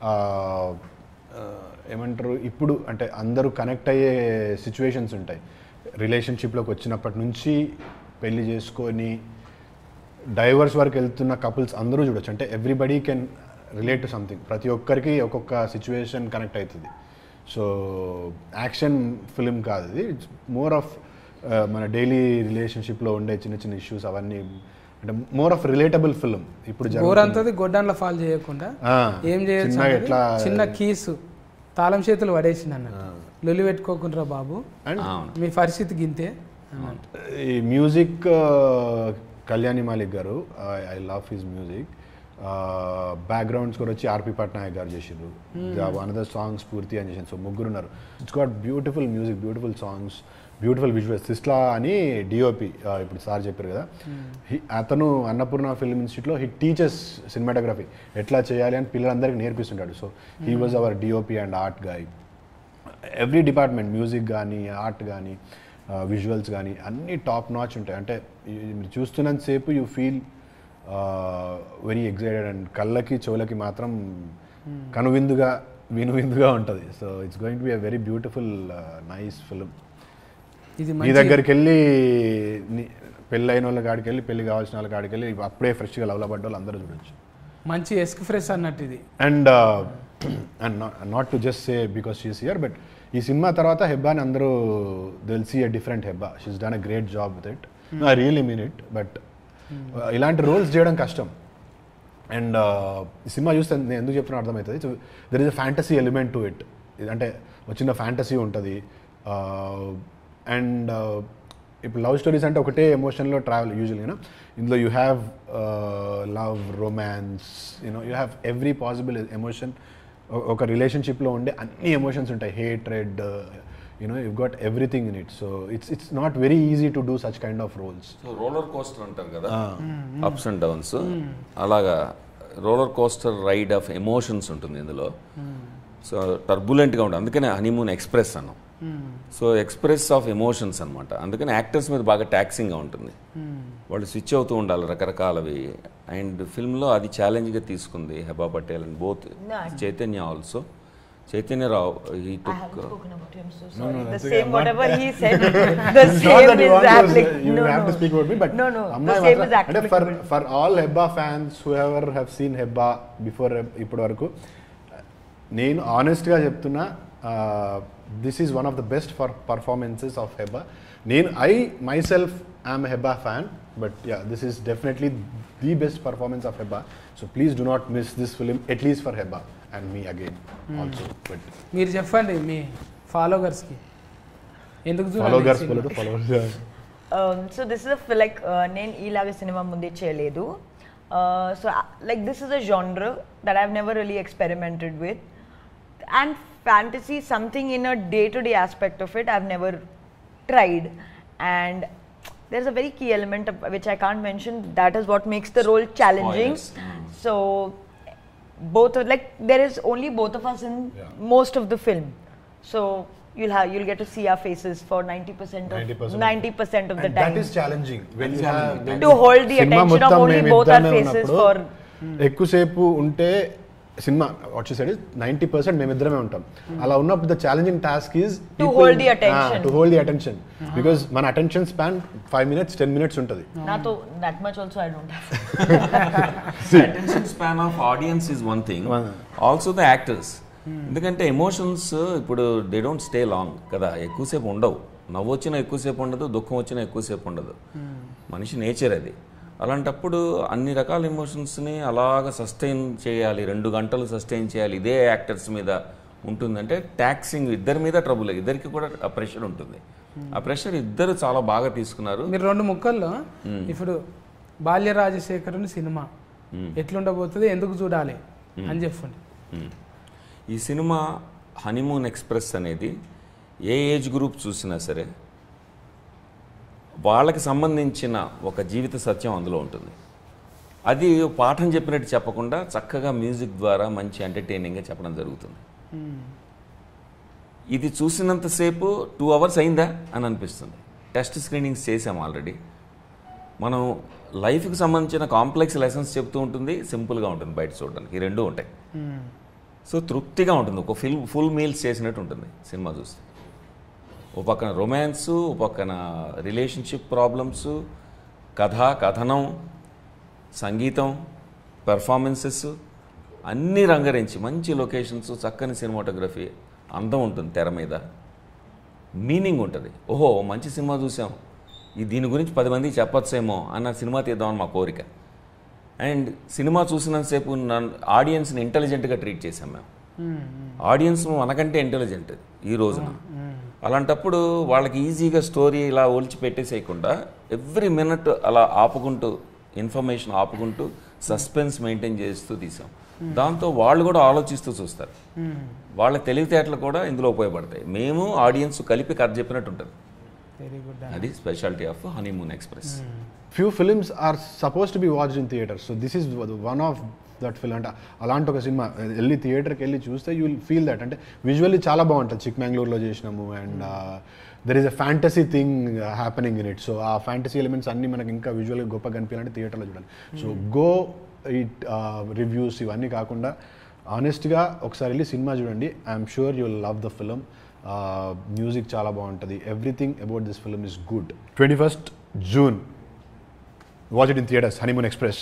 ఏమంటారు ఇప్పుడు అంటే అందరూ కనెక్ట్ అయ్యే సిచ్యువేషన్స్ ఉంటాయి. రిలేషన్షిప్లోకి వచ్చినప్పటి నుంచి పెళ్లి చేసుకొని డైవర్స్ వరకు వెళ్తున్న కపుల్స్ అందరూ చూడొచ్చు. అంటే everybody can relate to something, ప్రతి ఒక్కరికి ఒక్కొక్క సిచ్యువేషన్ కనెక్ట్ అవుతుంది. సో యాక్షన్ ఫిలిం కాదు ఇది, ఇట్స్ మోర్ ఆఫ్ మన డైలీ రిలేషన్షిప్లో ఉండే చిన్న చిన్న ఇష్యూస్ అవన్నీ, అంటే మోర్ ఆఫ్ రిలేటబుల్ ఫిలిం. ఇప్పుడు గోరంతది గొడ్డాన్లో ఫాల్ చేయకుండా ఏం చేయొచ్చు, ఎట్లా చిన్న కీసు తాళం చేతులు పడేసింది అన్నట్టు, లొల్లి పెట్టుకోకుండా బాబు మీ పరిస్థితి గింతే. ఈ మ్యూజిక్ కళ్యాణి మాలిక్ గారు, I love his music. Background score వచ్చి ఆర్పి పట్నాయక్ గారు చేసిండ్రు, అనదర్ సాంగ్స్ పూర్తి అని చేసింది. సో ముగ్గురు ఉన్నారు. It's got beautiful music, beautiful songs, beautiful visuals. Sisla అని డిఓపి ఇప్పుడు సార్ చెప్పారు కదా, అతను అన్నపూర్ణ ఫిల్మ్ ఇన్స్టిట్యూట్లో హీ టీచర్స్ సినిమాటోగ్రఫీ ఎట్లా చేయాలి అని పిల్లలందరికీ నేర్పిస్తుంటాడు. So he was our DOP and art guy. Every department, music కానీ ఆర్ట్ కానీ విజువల్స్ కానీ అన్నీ టాప్ నాచ్ ఉంటాయి. అంటే మీరు చూస్తున్నంతసేపు you feel very excited and కళ్ళకి చెవులకి మాత్రం కనువిందుగా వినువిందుగా ఉంటుంది. So it's going to be a very beautiful nice film. మీ దగ్గరికి వెళ్ళి పెళ్ళి అయిన వాళ్ళ కాడికి వెళ్ళి పెళ్లి కావాల్సిన వాళ్ళ కాడికి వెళ్ళి అప్పుడే ఫ్రెష్గా లవ్లో పడ్డ వాళ్ళు అందరూ చూడొచ్చు. మంచి ఎస్క్ ఫ్రెష్ అన్నట్టు ఇది. And and not to just say because she's here, but ఈ సినిమా తర్వాత హెబ్బాని అందరూ will see a different Hebah. She's done a great job with it. I really mean it. But ఇలాంటి రోల్స్ చేయడం కష్టం. అండ్ ఈ సినిమా చూస్తే నేను ఎందుకు చెప్తున్నా అర్థమవుతుంది. So there is a fantasy element to it. అంటే వచ్చిన ఫ్యాంటసీ ఉంటుంది. అండ్ ఇప్పుడు లవ్ స్టోరీస్ అంటే ఒకటే ఎమోషన్లో ట్రావెల్ యూజువల్గా. ఇందులో you have love, romance, you know you have every possible emotion. ఒక రిలేషన్షిప్లో ఉండే అన్ని ఎమోషన్స్ ఉంటాయి. Hatred, you know, you've got everything in it. So it's it's not very easy to do such kind of roles. So roller coaster antaru kada, ups and downs, alaga roller coaster ride of emotions untundi indulo. So turbulent ga untundi, andukane honeymoon express annam. So express of emotions అనమాట. అందుకని actors మీద బాగా ట్యాక్సింగ్గా ఉంటుంది. వాళ్ళు switch అవుతూ ఉండాలి రకరకాలవి. And ఫిల్మ్లో అది ఛాలెంజ్గా తీసుకుంది Heba Patel and both Chaitanya also. Chaitanya Rao, he took... I haven't uh, spoken about him, so sorry. No, no, the okay, same, whatever not, he said, the same is applicable. You no, have no. to speak about me, but... No, no, Amma the same is and applicable. for, for all Hebba fans, whoever have seen Hebba before, ippadu varaku, nenu honest ga cheptunna, this is one of the best for performances of Hebba. Nenu, I myself am a Hebba fan, but yeah, this is definitely the best performance of Hebba. So please do not miss this film, at least for Hebba. And me again hmm. also. But మీరు చెప్పండి మీ ఫాలోవర్స్కి ఎందుకు followers పోలేదు followers. So this is a like నేను ఈలాగా cinema ముందే చేయలేదు. So like this is a genre that I have never really experimented with. And fantasy something in a day to day aspect of it I have never tried. And there is a very key element of, which I can't mention, that is what makes the role challenging. Mm. So both of, like there is only both of us in yeah. most of the film, so you'll have you'll get to see our faces for ninety percent of ninety percent of the and time. That is challenging when you have to hold the attention of only both our faces for ఎక్కువసేపు ఉంటే cinema what you said is ninety percent మేమిద్దరమే ఉంటాం. అలా ఉన్నప్పుడు the challenging task is to hold the attention to hold the attention because మన attention span five minutes ten minutes ఉంటుంది. నాతో that much also I don't have. Attention span of audience is one thing, also the actors. ఎందుకంటే emotions ఇప్పుడు they don't stay long కదా, ఎక్కువసేపు ఉండవు. నవ్వు వచ్చినా ఎక్కువసేపు ఉండదు, దుఃఖం వచ్చినా ఎక్కువసేపు ఉండదు. మనిషి నేచర్ అది. అలాంటప్పుడు అన్ని రకాల ఎమోషన్స్ని అలాగ సస్టైన్ చేయాలి, రెండు గంటలు సస్టైన్ చేయాలి, ఇదే యాక్టర్స్ మీద ఉంటుందంటే ట్యాక్సింగ్ ఇద్దరి మీద ట్రబుల్, ఇద్దరికి కూడా ఆ ప్రెషర్ ఉంటుంది. ఆ ప్రెషర్ ఇద్దరు చాలా బాగా తీసుకున్నారు. మీరు రెండు ముక్కల్లో ఇప్పుడు బాల్య రాజశేఖరుని సినిమా ఎట్లుండబోతుంది, ఎందుకు చూడాలి అని చెప్పండి. ఈ సినిమా హనీమూన్ ఎక్స్ప్రెస్ అనేది ఏ ఏజ్ గ్రూప్ చూసినా సరే వాళ్ళకి సంబంధించిన ఒక జీవిత సత్యం అందులో ఉంటుంది. అది పాఠం చెప్పినట్టు చెప్పకుండా చక్కగా మ్యూజిక్ ద్వారా మంచి ఎంటర్టైనింగ్గా చెప్పడం జరుగుతుంది. ఇది చూసినంతసేపు టూ అవర్స్ అయిందా అని అనిపిస్తుంది. టెస్ట్ స్క్రీనింగ్స్ చేసాము ఆల్రెడీ. మనం లైఫ్కి సంబంధించిన కాంప్లెక్స్ లెసన్స్ చెప్తూ ఉంటుంది, సింపుల్గా ఉంటుంది బయట చూడడానికి. ఈ రెండు ఉంటాయి. సో తృప్తిగా ఉంటుంది, ఒక ఫిల్ ఫుల్ మీల్స్ చేసినట్టు ఉంటుంది సినిమా చూస్తే. ఓ పక్కన రొమాన్స్, ఓ పక్కన రిలేషన్షిప్ ప్రాబ్లమ్స్, కథ, కథనం, సంగీతం, పెర్ఫార్మెన్సెస్ అన్నీ రంగరించి మంచి లొకేషన్స్, చక్కని సినిమాటోగ్రఫీ, అందం ఉంటుంది తెర మీద, మీనింగ్ ఉంటుంది. ఓహో మంచి సినిమా చూసాం, ఈ దీని గురించి పది మందికి చెప్పొచ్చేమో అన్న సినిమా తీద్దామని మా కోరిక. అండ్ సినిమా చూసినంతసేపు నన్ను ఆడియన్స్ని ఇంటెలిజెంట్గా ట్రీట్ చేశాం మేము. ఆడియన్స్ మనకంటే ఇంటెలిజెంట్ ఈ రోజున. అలాంటప్పుడు వాళ్ళకి ఈజీగా స్టోరీ ఇలా ఒలిచి పెట్టేసేయకుండా ఎవ్రీ మినిట్ అలా ఆపుకుంటూ, ఇన్ఫర్మేషన్ ఆపుకుంటూ, సస్పెన్స్ మెయింటైన్ చేస్తూ తీసాం. దాంతో వాళ్ళు కూడా ఆలోచిస్తూ చూస్తారు. వాళ్ళ తెలివితేటలు కూడా ఇందులో ఉపయోగపడతాయి. మేము ఆడియన్స్ కలిపి కథ చెప్పినట్టు ఉంటుంది. అది speciality of Honeymoon Express. Few films are suppose to be watched in theatre, so this is one of that film. అంటే అలాంటి ఒక సినిమా వెళ్ళి థియేటర్కి వెళ్ళి చూస్తే యూ విల్ ఫీల్ దట్. అంటే విజువల్లీ చాలా బాగుంటుంది. చిక్మంగళూరులో చేసినాము and there is a fantasy thing happening in it. So ఆ ఫ్యాంటసీ ఎలిమెంట్స్ అన్నీ మనకి ఇంకా విజువల్గా గొప్పగా కనిపించాలంటే థియేటర్లో చూడాలి. సో గో ఇట్ రివ్యూస్ ఇవన్నీ కాకుండా ఆనెస్ట్గా ఒకసారి వెళ్ళి సినిమా చూడండి. I'm sure you will love the film. Music చాలా బాగుంటుంది. Everything about this film is good. Twenty first June watch it in theatres, Honeymoon Express.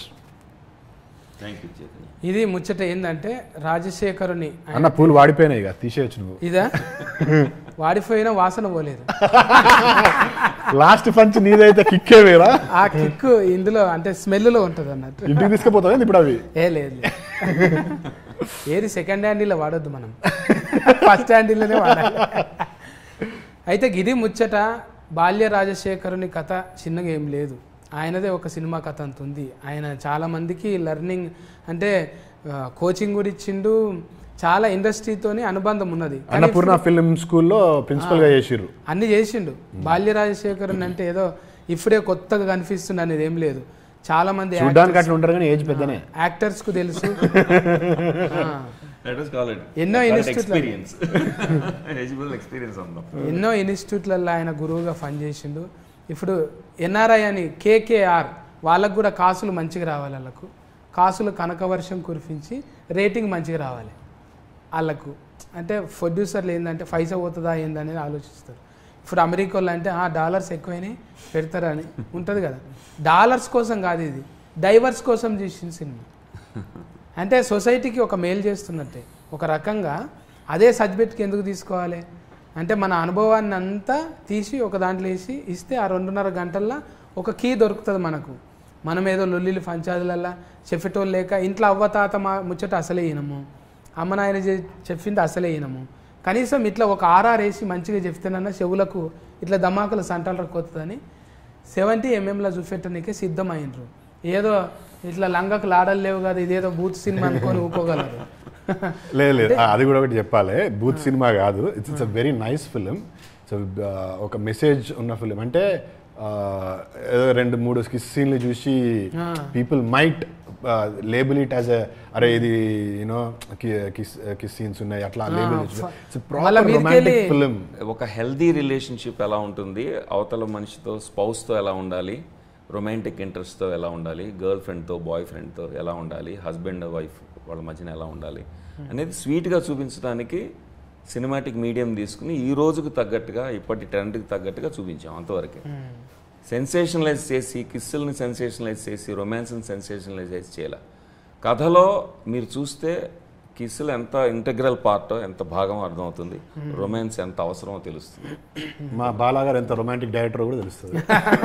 ఇది ముచ్చట ఏంటంటే రాజశేఖరుని అన్న పూలు వాడిపోయినాయి ఇక తీసేయచ్చు నువ్వు. ఇదా వాడిపోయినా వాసన పోలేదు. లాస్ట్ పంచ్ నీదైతే కిక్కే వేరా. ఆ కిక్ ఇందులో అంటే స్మెల్లో ఉంటుంది అన్నట్టు. ఇంటికి తీసుకుపోతావు ఇప్పుడు అవి? ఏ లేదు, ఏది సెకండ్ హ్యాండిల్లో వాడొద్దు, మనం ఫస్ట్ హ్యాండిల్లోనే వాడాలి. అయితే ఇది ముచ్చట. బాల్య రాజశేఖరుని కథ చిన్నగా ఏం లేదు, ఆయనదే ఒక సినిమా కథ అంత ఉంది. ఆయన చాలామందికి లెర్నింగ్ అంటే కోచింగ్ కూడా ఇచ్చిండు, చాలా ఇండస్ట్రీతోని అనుబంధం ఉన్నది. అన్నపూర్ణ ఫిల్మ్ స్కూల్లో ప్రిన్సిపల్గా చేసిండ్రు, అన్ని చేసిండు. బాల్య రాజశేఖరన్ అంటే ఏదో ఇప్పుడే కొత్తగా కనిపిస్తుంది అనేది ఏం లేదు. చాలా మంది యాక్టర్స్ కు తెలుసు, ఎన్నో ఇన్స్టిట్యూట్ ఎన్నో ఇన్స్టిట్యూట్లలో ఆయన గురువుగా పనిచేసిండు. ఇప్పుడు ఎన్ఆర్ఐ అని కేకేఆర్ వాళ్ళకు కూడా కాసులు మంచిగా రావాలి. వాళ్ళకు కాసులు కనకవర్షం కురిపించి రేటింగ్ మంచిగా రావాలి వాళ్ళకు. అంటే ప్రొడ్యూసర్లు ఏంటంటే పైసా పోతుందా ఏందనేది ఆలోచిస్తారు. ఇప్పుడు అమెరికాలో అంటే డాలర్స్ ఎక్కువైనాయి పెడతారని ఉంటుంది కదా. డాలర్స్ కోసం కాదు, ఇది డైవర్స్ కోసం చేసిన సినిమా. అంటే సొసైటీకి ఒక మేలు చేస్తున్నట్టే. ఒక రకంగా అదే సబ్జెక్ట్కి ఎందుకు తీసుకోవాలి అంటే మన అనుభవాన్ని అంతా తీసి ఒక దాంట్లో వేసి ఇస్తే ఆ రెండున్నర గంటల్లో ఒక కీ దొరుకుతుంది మనకు. మనం ఏదో లొల్లిలు పంచాదులల్లా చెప్పేటోళ్ళు లేక ఇంట్లో అవ్వ తాత మా ముచ్చట అసలే వినము, అమ్మ నాయన చెప్పింది అసలే వినము. కనీసం ఇట్లా ఒక ఆర్ఆర్ వేసి మంచిగా చెప్తేనన్నా చెవులకు ఇట్లా దమాకులు సంటలు రక్కొస్తుందని సెవెంటీ ఎంఎంలో చూపెట్టడానికే సిద్ధమైనరు. ఏదో ఇట్లా లంగకు లాడలు లేవు కదా, ఇదేదో బూత్ సినిమా అనుకొని ఊకోగలరు. లేదు లేదు, అది కూడా ఒకటి చెప్పాలి. బూత్ సినిమా కాదు, it's it's a very nice film. So ఒక మెసేజ్ ఉన్న ఫిలిం. అంటే ఏదో రెండు మూడు కిస్ సీన్లు చూసి people might label it as అరే ఇది యూనో కిస్ కిస్ సీన్స్ ఉన్నాయి అట్లా లేబుల్. Romantic film. ఒక హెల్దీ రిలేషన్షిప్ ఎలా ఉంటుంది, అవతల మనిషితో స్పౌస్తో ఎలా ఉండాలి, రొమాంటిక్ ఇంట్రెస్ట్తో ఎలా ఉండాలి, గర్ల్ ఫ్రెండ్తో బాయ్ ఫ్రెండ్తో ఎలా ఉండాలి, హస్బెండ్ వైఫ్ వాళ్ళ మధ్యన ఎలా ఉండాలి అనేది స్వీట్గా చూపించడానికి సినిమాటిక్ మీడియం తీసుకుని ఈ రోజుకు తగ్గట్టుగా ఇప్పటి ట్రెండ్కి తగ్గట్టుగా చూపించాం. అంతవరకే సెన్సేషనలైజ్ చేసి కిస్సుల్ని సెన్సేషనలైజ్ చేసి రొమాన్స్ని సెన్సేషనలైజ్ చేయాలి. కథలో మీరు చూస్తే కిస్సులు ఎంత ఇంటగ్రల్ పార్టో ఎంత భాగం అర్థమవుతుంది, రొమాన్స్ ఎంత అవసరమో తెలుస్తుంది. మా బాలాగారు ఎంత రొమాంటిక్ డైరెక్టర్ కూడా తెలుస్తుంది.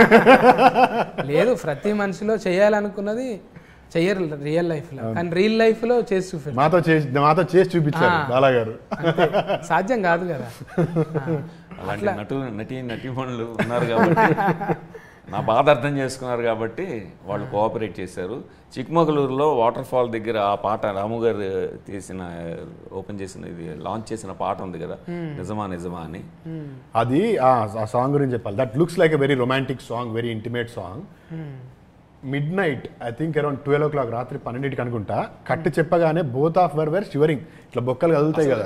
లేదు, ప్రతి మనిషిలో చేయాలనుకున్నది చెయ్యరు రియల్ లైఫ్ లో, కానీ రియల్ లైఫ్ లో చేసి చూపి మాతో చేసి మాతో చేసి చూపించారు బాలాగారు. సాధ్యం కాదు కదా. అలాంటి నటులు నటి నటీమణులు ఉన్నారు కాబట్టి నా బాధ అర్థం చేసుకున్నారు కాబట్టి వాళ్ళు కోఆపరేట్ చేశారు. చిక్మగళూరులో వాటర్ ఫాల్ దగ్గర ఆ పాట రాము గారు తీసిన ఓపెన్ చేసిన ఇది లాంచ్ చేసిన పాట ఉంది కదా, నిజమా నిజమా అని, అది ఆ సాంగ్ గురించి చెప్పాలి. That looks like a very romantic song, very intimate song. Midnight I think around twelve o'clock రాత్రి పన్నెండింటికి అనుకుంటా కట్టు చెప్పగానే both of were were shivering. ఇట్లా బొక్కలు కదులుతాయి కదా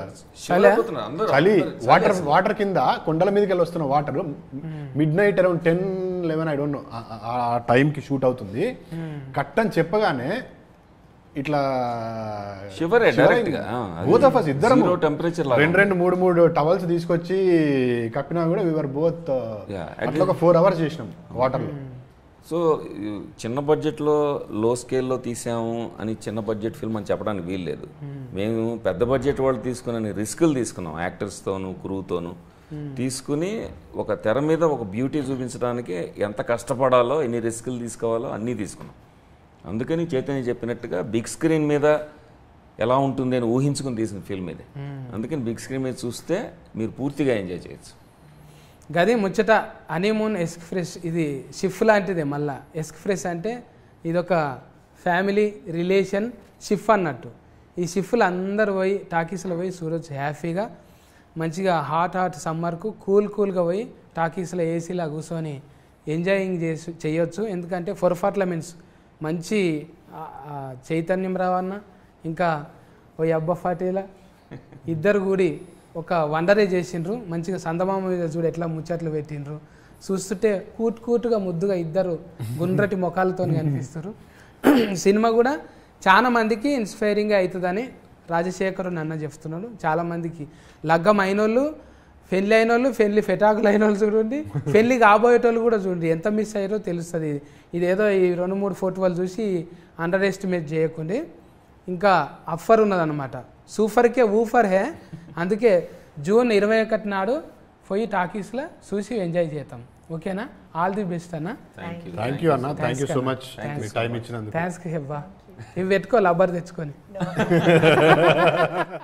చలి, వాటర్ వాటర్ కింద కొండల మీదకి వెళ్ళి వస్తున్న water midnight around ten eleven I don't know ఆ టైంకి షూట్ అవుతుంది. కట్ అని చెప్పగానే ఇట్లా షివరే డైరెక్ట్ గా బోత్ ఆఫ్ us ఇద్దరం జీరో టెంపరేచర్ రెండు రెండు మూడు మూడు టవల్స్ తీసుకొచ్చి కప్పినా కూడా వీఆర్ బోత్ అట్లా ఒక ఫోర్ అవర్స్ చేసినాం వాటర్లో. సో చిన్న బడ్జెట్లో లో స్కేల్లో తీసాము అని చిన్న బడ్జెట్ ఫిల్మ్ అని చెప్పడానికి వీలు లేదు. మేము పెద్ద బడ్జెట్ వాళ్ళు తీసుకుని రిస్కులు తీసుకున్నాం, యాక్టర్స్తోను క్రూతోను తీసుకుని ఒక తెర మీద ఒక బ్యూటీ చూపించడానికి ఎంత కష్టపడాలో ఎన్ని రిస్కులు తీసుకోవాలో అన్నీ తీసుకున్నాం. అందుకని చైతన్య చెప్పినట్టుగా బిగ్ స్క్రీన్ మీద ఎలా ఉంటుంది అని ఊహించుకుని తీసిన ఫిల్మ్ ఇది. అందుకని బిగ్ స్క్రీన్ మీద చూస్తే మీరు పూర్తిగా ఎంజాయ్ చేయొచ్చు. గది ముచ్చట హనీమూన్ ఎక్స్ప్రెస్ ఇది షిఫ్ లాంటిదే. మళ్ళా ఎక్స్ప్రెస్ అంటే ఇదొక ఫ్యామిలీ రిలేషన్ షిఫ్ అన్నట్టు. ఈ షిఫ్లు అందరు పోయి టాకీస్లో పోయి చూడొచ్చు హ్యాపీగా, మంచిగా హాట్ హాట్ సమ్మర్కు కూల్ కూల్గా పోయి టాకీస్లో ఏసీలా కూర్చొని ఎంజాయింగ్ చేసి చేయొచ్చు. ఎందుకంటే పర్ఫార్మెన్స్ మంచి చైతన్యం రావన్న ఇంకా ఓ అబ్బా ఫాటీలా ఇద్దరు కూడి ఒక వండరే చేసిండ్రు. మంచిగా సందమామ మీద చూడు ఎట్లా ముచ్చట్లు పెట్టిండ్రు. చూస్తుంటే కూట్ కూటుగా ముద్దుగా ఇద్దరు గుండ్రటి ముఖాలతో కనిపిస్తారు. సినిమా కూడా చాలా మందికి ఇన్స్పైరింగ్గా అవుతుందని రాజశేఖరు నన్న చెప్తున్నాడు. చాలామందికి లగ్గం అయినోళ్ళు, పెళ్ళి అయిన వాళ్ళు, పెళ్ళి ఫెటాకులు అయిన వాళ్ళు చూడండి, పెళ్ళి కాబోయేటోళ్ళు కూడా చూడండి ఎంత మిస్ అయ్యారో తెలుస్తుంది. ఇది ఇదేదో ఈ రెండు మూడు ఫోటోలు చూసి అండర్ ఎస్టిమేట్ చేయకండి. ఇంకా అఫర్ ఉన్నదన్నమాట, సూఫర్కే ఊఫర్ హే. అందుకే జూన్ ఇరవై ఒకటి నాడు పోయి టాకీస్లో చూసి ఎంజాయ్ చేద్దాం. ఓకేనా? ఆల్ ది బెస్ట్ అన్న. థ్యాంక్ యూ అన్న, thank you so much time ఇచ్చినందుకు. థ్యాంక్స్ హెబ్బా. ఇవి పెట్టుకో లబ్బర్ తెచ్చుకొని.